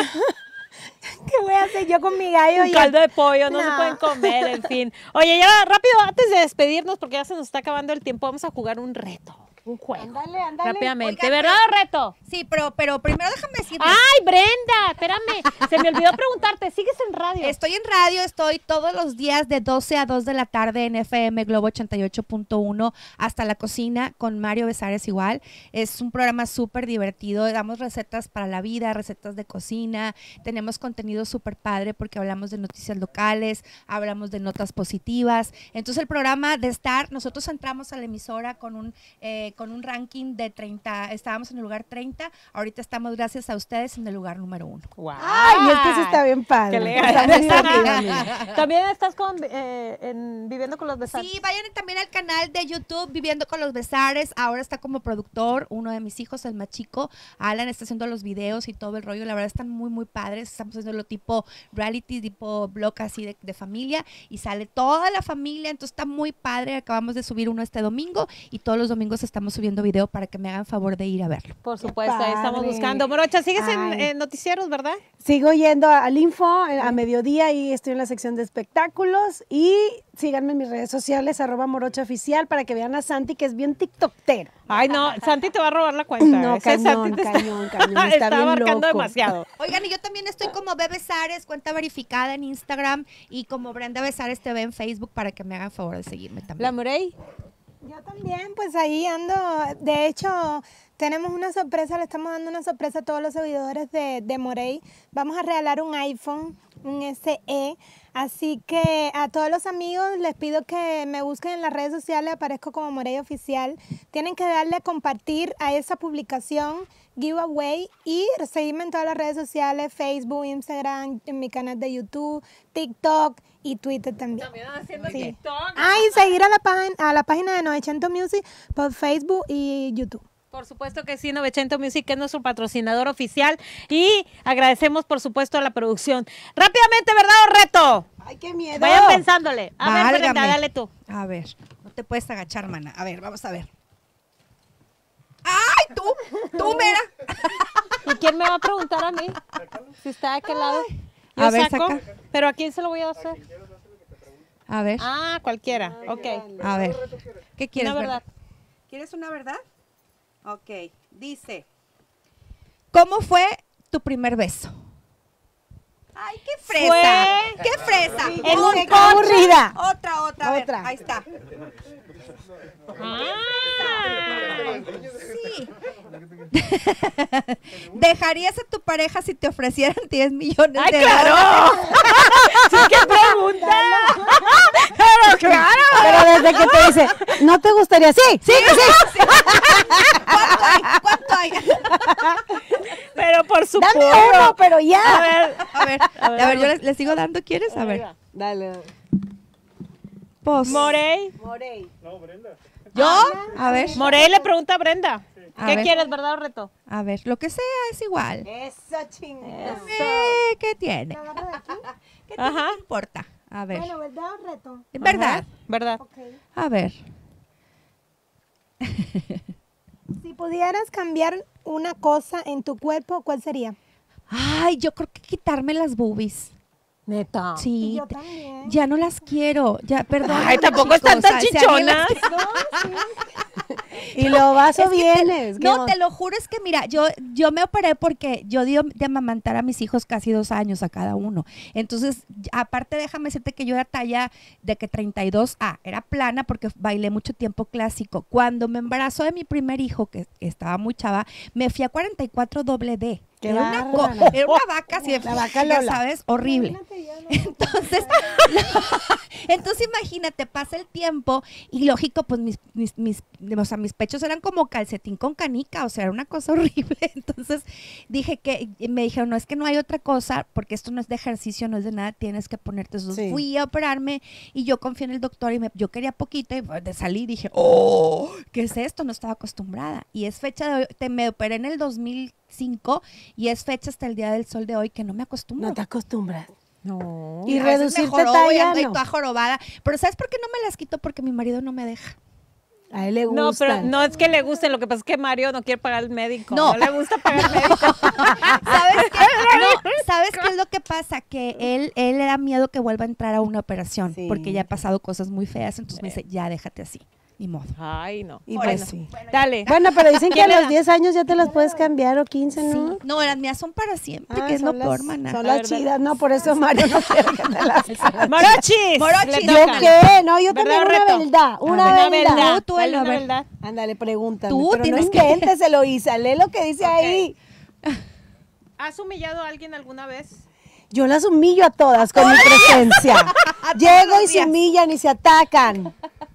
¿Qué voy a hacer yo con mi gallo? Un caldo de pollo, no se No. pueden comer, en fin. Oye, ya rápido, antes de despedirnos, porque ya se nos está acabando el tiempo, vamos a jugar un reto, un juego. Ándale, ándale. Rápidamente. Oigan, ¿Verdad o reto? Sí, pero primero déjame decirles. ¡Ay, Brenda! Espérame. Se me olvidó preguntarte, ¿sigues en radio? Estoy en radio, estoy todos los días de 12 a 2 de la tarde en FM Globo 88.1 hasta la cocina con Mario Besares igual. Es un programa súper divertido, damos recetas para la vida, recetas de cocina, tenemos contenido súper padre porque hablamos de noticias locales, hablamos de notas positivas. Entonces el programa de estar, nosotros entramos a la emisora con un ranking de 30, estábamos en el lugar 30, ahorita estamos gracias a ustedes en el lugar número 1. Wow. Ay, es que eso está bien padre. Qué legal. Está muy divertido, amiga. También estás viviendo con los besares. Sí, vayan también al canal de YouTube Viviendo con los Besares. Ahora está como productor uno de mis hijos, el más chico. Alan está haciendo los videos y todo el rollo. La verdad están muy, muy padres. Estamos haciendo lo tipo reality, tipo blog así de familia. Y sale toda la familia. Entonces está muy padre. Acabamos de subir uno este domingo. Y todos los domingos estamos subiendo video para que me hagan favor de ir a verlo. Por supuesto, ahí estamos padre. buscando. Morocha, sigues Ay. en noticieros, ¿verdad? Sigo yendo al Info a mediodía y estoy en la sección de espectáculos. Y síganme en mis redes sociales, @morochaoficial, para que vean a Santi, que es bien tiktokero. Ay, no, Santi te va a robar la cuenta. No, Ese cañón, Santi te cañón. Está está bien abarcando loco. demasiado. Oigan, y yo también estoy como Bebe Besares, cuenta verificada en Instagram. Y como Brenda Besares TV en Facebook para que me hagan favor de seguirme también. La Morey. Yo también, pues ahí ando. De hecho, tenemos una sorpresa, le estamos dando una sorpresa a todos los seguidores de Morey. Vamos a regalar un iPhone, un SE. Así que a todos los amigos les pido que me busquen en las redes sociales, aparezco como Morey Oficial. Tienen que darle a compartir a esa publicación, giveaway, y seguirme en todas las redes sociales, Facebook, Instagram, en mi canal de YouTube, TikTok y Twitter también. También haciendo Sí. TikTok. Y seguir a la página de 900 Music por Facebook y YouTube. Por supuesto que sí, 900 Music es nuestro patrocinador oficial y agradecemos por supuesto a la producción. Rápidamente, ¿verdad o reto? ¡Ay, qué miedo! Vayan pensándole. A ver, Brenda, Válgame. dale tú. A ver, no te puedes agachar, mana. A ver, vamos a ver. ¡Ay, tú! ¡Tú, mira! ¿Y quién me va a preguntar a mí? Si está de aquel lado. Yo A ver, saco, saca. pero ¿a quién se lo voy a hacer? A ver, Ah, cualquiera. Ok. a ver. ¿Qué quieres, Una verdad. ¿Quieres una verdad? Ok, dice. ¿Cómo fue tu primer beso? ¡Ay, qué fresa! Fue- ¡Qué fresa! En un ¡Qué coche. aburrida! Otra, a ver, Otra. ahí está. Ah. Sí. ¿Dejarías a tu pareja si te ofrecieran 10 millones ¡Ay, de claro! dólares? ¡Sí, qué pregunta! ¡Pero claro! Pero desde que te dice, ¿no te gustaría? ¡Sí! ¡Sí! ¡Sí! ¿Cuánto hay? Pero por supuesto. ¡Dame uno, pero ya! A ver, A ver, yo les sigo dando, ¿quieres? A ver. Dale. Pues, Morey. Morey. ¿yo? A ver, Morey le pregunta a Brenda. A ¿Qué ver. quieres, verdad o reto? a ver, lo que sea es igual. Eso, chingada. ¿Qué tiene? ¿La agarro de aquí? ¿Qué Ajá. te importa? A ver, Bueno, ¿verdad o reto? ¿es verdad? ¿Verdad? Ok. A ver. Si pudieras cambiar una cosa en tu cuerpo, ¿cuál sería? Ay, yo creo que quitarme las boobies. Neta. Y Sí, yo también. ya no las quiero. Ya, perdón. Ay, tampoco están tan chichonas. No, sí. Y lo vas o Es que vienes. no, te lo juro, es que mira, yo me operé porque yo di de amamantar a mis hijos casi 2 años a cada uno. Entonces, aparte déjame decirte que yo era talla de que 32A, era plana porque bailé mucho tiempo clásico. Cuando me embarazó de mi primer hijo, que estaba muy chava, me fui a 44 doble D. Qué Era bárbara. era una vaca así de La vaca ya Lola. sabes, horrible. Entonces, entonces imagínate, pasa el tiempo y lógico, pues o sea, mis pechos eran como calcetín con canica, o sea, era una cosa horrible. Entonces dije me dijeron, no, es que no hay otra cosa, porque esto no es de ejercicio, no es de nada, tienes que ponerte. Entonces Sí. fui a operarme y yo confié en el doctor y yo quería poquito y salí y dije, oh, ¿qué es esto? No estaba acostumbrada. Y es fecha de hoy, me operé en el 2005 y es fecha hasta el día del sol de hoy que no me acostumbro. No te acostumbras. No. Y A veces me reducirte jorobo y talla, ando ahí no. toda jorobada. Pero ¿sabes por qué no me las quito? Porque mi marido no me deja. A él le gusta. No, pero no es que le guste, lo que pasa es que Mario no quiere pagar el médico. No. No le gusta pagar el médico. ¿Sabes qué? No, ¿sabes qué es lo que pasa? Que él le da miedo que vuelva a entrar a una operación. Sí. Porque ya ha pasado cosas muy feas. Entonces me dice, ya déjate así. Ni modo. Ay, no. Y Bueno, pues sí. Dale. Bueno, pero dicen que ¿Quién a le los da? 10 años ya te las puedes cambiar o 15, ¿no? Sí. No, las mías son para siempre, Ah, que es lo son peor, las- maná. Son La las verdad. chidas, no, por eso Mario no quiere que te las ¡Morochis! Morochis. Le ¿Yo toca. qué? No, yo ¿Verdad también o una reto? verdad, una Una verdad. verdad. Tú, Dale a una ver. verdad. Ándale, pregúntame. Tú pero tienes no que- invénteselo, Isa, lee lo que dice ahí. ¿Has humillado a alguien alguna vez? Yo las humillo a todas con mi presencia. Llego los y se días. humillan y se atacan.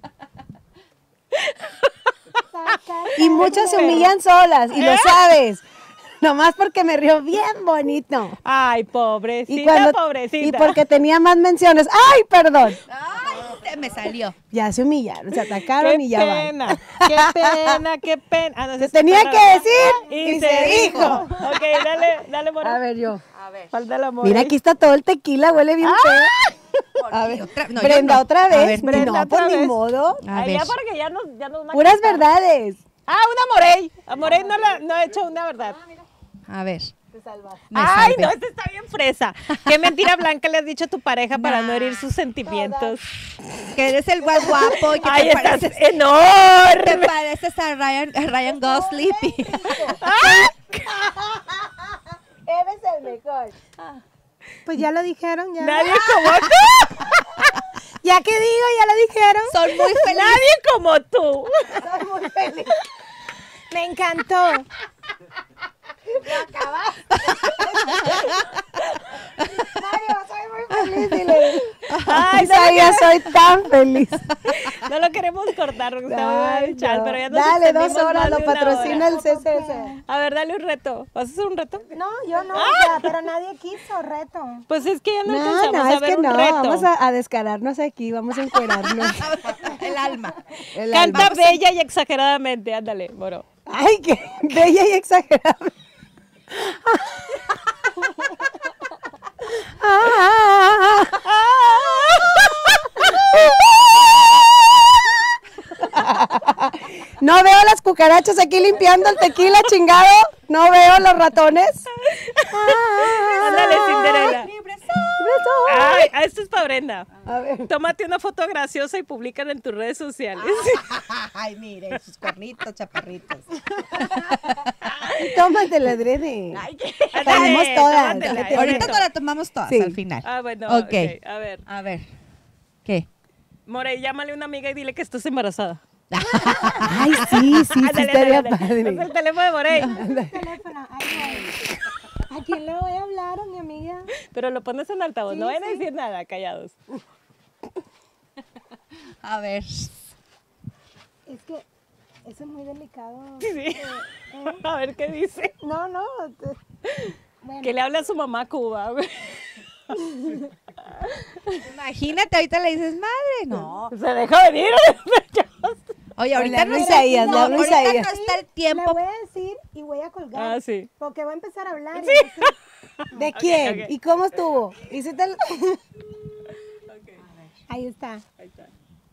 Y muchas se humillan solas, y lo sabes. Nomás porque me río bien bonito. Ay, pobrecita, Y, cuando, pobrecita. y porque tenía más menciones. ¡Ay, perdón! Ay, se me salió. Ya se humillaron, se atacaron Qué y ya van. pena, qué pena, qué pena. Ah, no, Se es tenía perra, que ¿verdad? decir y se dijo. Ok, dale, Moro. A ver, yo. Falta el amor. Mira, aquí está todo el tequila, huele bien feo. A ver, No, yo Brenda, no. otra A vez. ver, Brenda, no, otra pues ni vez. modo. A Ay, ver. ya porque ya nos Puras verdades. Ah, una Morey. A Morey no ha hecho una verdad. A ver. Me Ay, salvé. no, esta está bien fresa. ¿Qué mentira blanca le has dicho a tu pareja para no herir sus sentimientos? Que eres el guay guapo y que Ay, te estás pareces, enorme. te pareces a Ryan Gosling. Eres el mejor. Pues ya lo dijeron, ya. Nadie como tú. Ya que digo, ya lo dijeron. Son muy felices. Nadie como tú. Soy muy feliz. Me encantó. Mario, soy muy feliz. Dile. Ay, Isaías, soy tan feliz. no lo queremos cortar porque está muy Ay, mal el chat, no. pero ya nos Dale, extendimos 2 horas, más lo de una patrocina hora. el CCC. A ver, dale un reto. ¿Vas a hacer un reto? No, yo no, o sea, pero nadie quiso reto. Pues es que ya no No, alcanzamos no, a es ver que un no. reto. Vamos a descararnos aquí, vamos a encuerarnos. El alma. El Canta alma. bella y exageradamente. Ándale, Moro. Ay, qué bella y exagerada. No veo las cucarachas aquí limpiando el tequila, chingado. No veo los ratones. Ándale, Cinderela. Ay, esto es para Brenda. A ver. Tómate una foto graciosa y públicala en tus redes sociales. Ay, mire, sus cuernitos, chaparritos. Tómatela, Drene. Ándale, Tomamos todas. tómatela, Ahorita es Ahorita reto. nos la tomamos todas Sí. al final. Ah, bueno, Ok. ok. A ver, A ver. ¿Qué? More, llámale a una amiga y dile que estás embarazada. Ay, sí, sí, sí, Ándale, estaría ándale. Es padre. el teléfono de Morey. Teléfono, ahí voy. ¿A quién le voy a hablar? A mi amiga. Pero lo pones en altavoz, Sí, no van a sí. decir nada, callados. A ver. Es que eso es muy delicado. Sí. A ver qué dice. No, no. Bueno, Que le habla a su mamá a Cuba. güey. Imagínate, ahorita le dices, madre, no. Se dejó venir. Oye, ahorita Le no hablo está Isaías, le hablo ahorita Isaías. no está el le tiempo. voy a decir y voy a colgar. Ah, sí. Porque voy a empezar a hablar. y Sí. entonces- ¿De quién? ok. ¿Y cómo estuvo? ¿Hiciste el... Ahí está. Ahí está.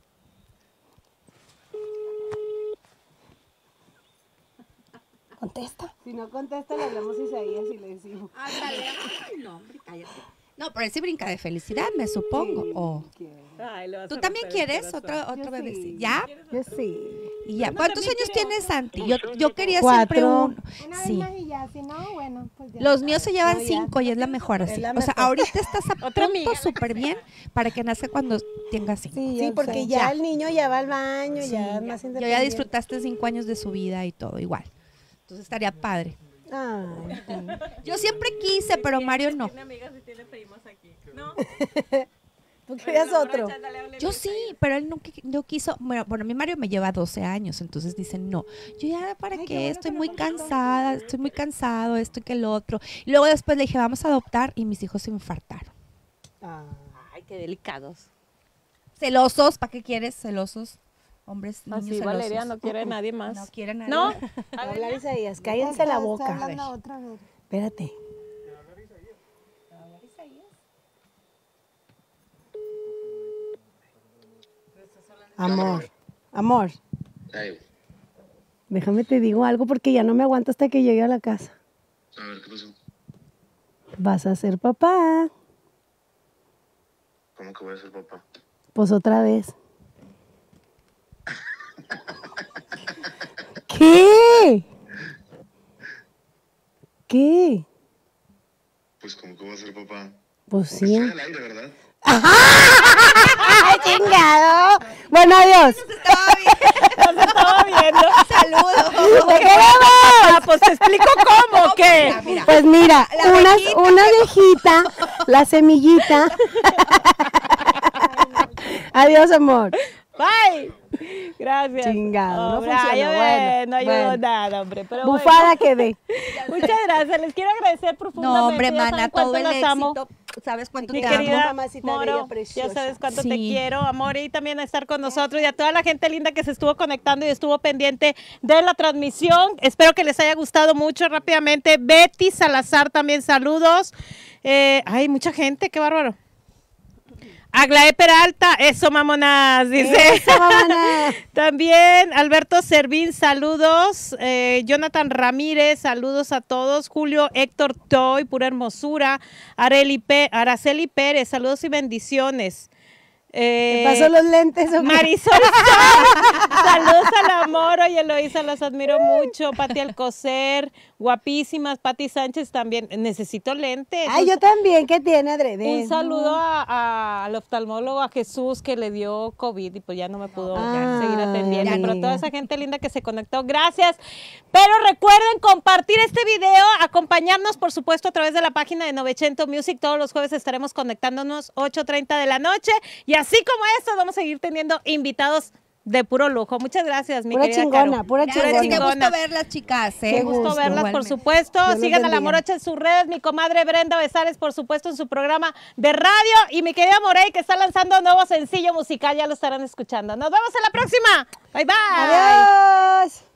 Contesta. Si no contesta, le hablamos a Isaías y le decimos. Ándale. Ay, no, hombre, cállate. No, pero él sí brinca de felicidad, me supongo. Oh. Ay, le vas ¿Tú a también romper el quieres corazón. otro Yo bebé? sí. ¿Ya? Yo sí. Y ya. Uno ¿Cuántos también años quiere tiene otro. Santi? Yo quería 4. siempre uno. Una vez Sí. más y ya, si no, bueno, pues ya. Los míos se llevan No, ya. 5 y es la mejor así. la O sea, mejor. ahorita estás a Otra punto amiga. súper bien para que nazca cuando tenga 5. Sí, porque ya el niño ya va al baño, Sí, ya es más yo independiente. ya disfrutaste 5 años de su vida y todo igual. Entonces estaría padre. Ay, sí. Yo siempre quise, pero Mario no. Tiene amigas y tiene primos aquí. ¿No? ¿Tú querías otro? Yo sí, pero él no quiso. Bueno, mi Mario me lleva 12 años, entonces dicen, no, yo ya para qué, estoy muy cansada, estoy muy cansado, esto y que lo otro. Y luego después le dije, vamos a adoptar y mis hijos se infartaron. Ah. Ay, qué delicados. Celosos, ¿para qué quieres? Celosos. Hombres, niños Así celosos. Valeria no quiere nadie más. No quiere nadie. ¿No? Va a hablar Isaías, cállense la Está boca. hablando otra vez. Espérate. Amor, Ay, déjame te digo algo porque ya no me aguanto hasta que llegue a la casa. a ver, ¿qué pasó? Vas a ser papá. ¿Cómo que voy a ser papá? Pues otra vez. ¿Qué? ¿Qué? Pues, ¿cómo que voy a ser papá? Pues sí. Estoy al aire, ¿verdad? ¡Ay, chingado! Bueno, adiós. Estaba viendo. Saludos. ¡Te queremos! Ah, pues te explico cómo, ¿qué? Mira. Pues mira, La una viejita, la semillita. Adiós, amor. Bye. Gracias. Chingado, no Hombre, funcionó. ay, Bueno, no ayudó bueno. nada, hombre. Pero Bufada quedé. bueno. Muchas gracias. Les quiero agradecer profundamente. No, hombre, Ya saben mana, cuánto todo el las amo. éxito. ¿Sabes cuánto Mi te querida amo? mamacita Moro, bella, preciosa. ya sabes cuánto te Sí. quiero, amor, y también a estar con nosotros y a toda la gente linda que se estuvo conectando y estuvo pendiente de la transmisión. Espero que les haya gustado mucho. Rápidamente, Betty Salazar también, saludos. Ay, mucha gente, qué bárbaro. Aglaé Peralta, eso mamonas, dice. Eso, mamona. También Alberto Servín, saludos. Jonathan Ramírez, saludos a todos. Julio Héctor Toy, pura hermosura. Araceli Pérez, saludos y bendiciones. ¿Te pasó los lentes o qué? Marisol Sol, saludos al amor, oye Eloísa, los admiro mucho. Pati Alcocer, guapísimas. Pati Sánchez también, necesito lentes. Ay, yo también, ¿qué tiene adrede? Un saludo al oftalmólogo, a Jesús, que le dio COVID y pues ya no me pudo seguir atendiendo. Ay, Pero amiga. toda esa gente linda que se conectó, gracias. Pero recuerden compartir este video, acompañarnos por supuesto a través de la página de 900 Music. Todos los jueves estaremos conectándonos 8:30 de la noche. Y así como esto, vamos a seguir teniendo invitados de puro lujo. Muchas gracias, mi Pura querida chingona, Caro. pura Gracias, chingona. qué chingona. gusto verlas, chicas. Qué gusto gusto. verlas, por Igualmente. supuesto. Dios los Sigan a la bendiga. Morocha en sus redes, mi comadre Brenda Besares, por supuesto, en su programa de radio. Y mi querida Morey, que está lanzando nuevo sencillo musical, ya lo estarán escuchando. Nos vemos en la próxima. Bye, bye. Adiós.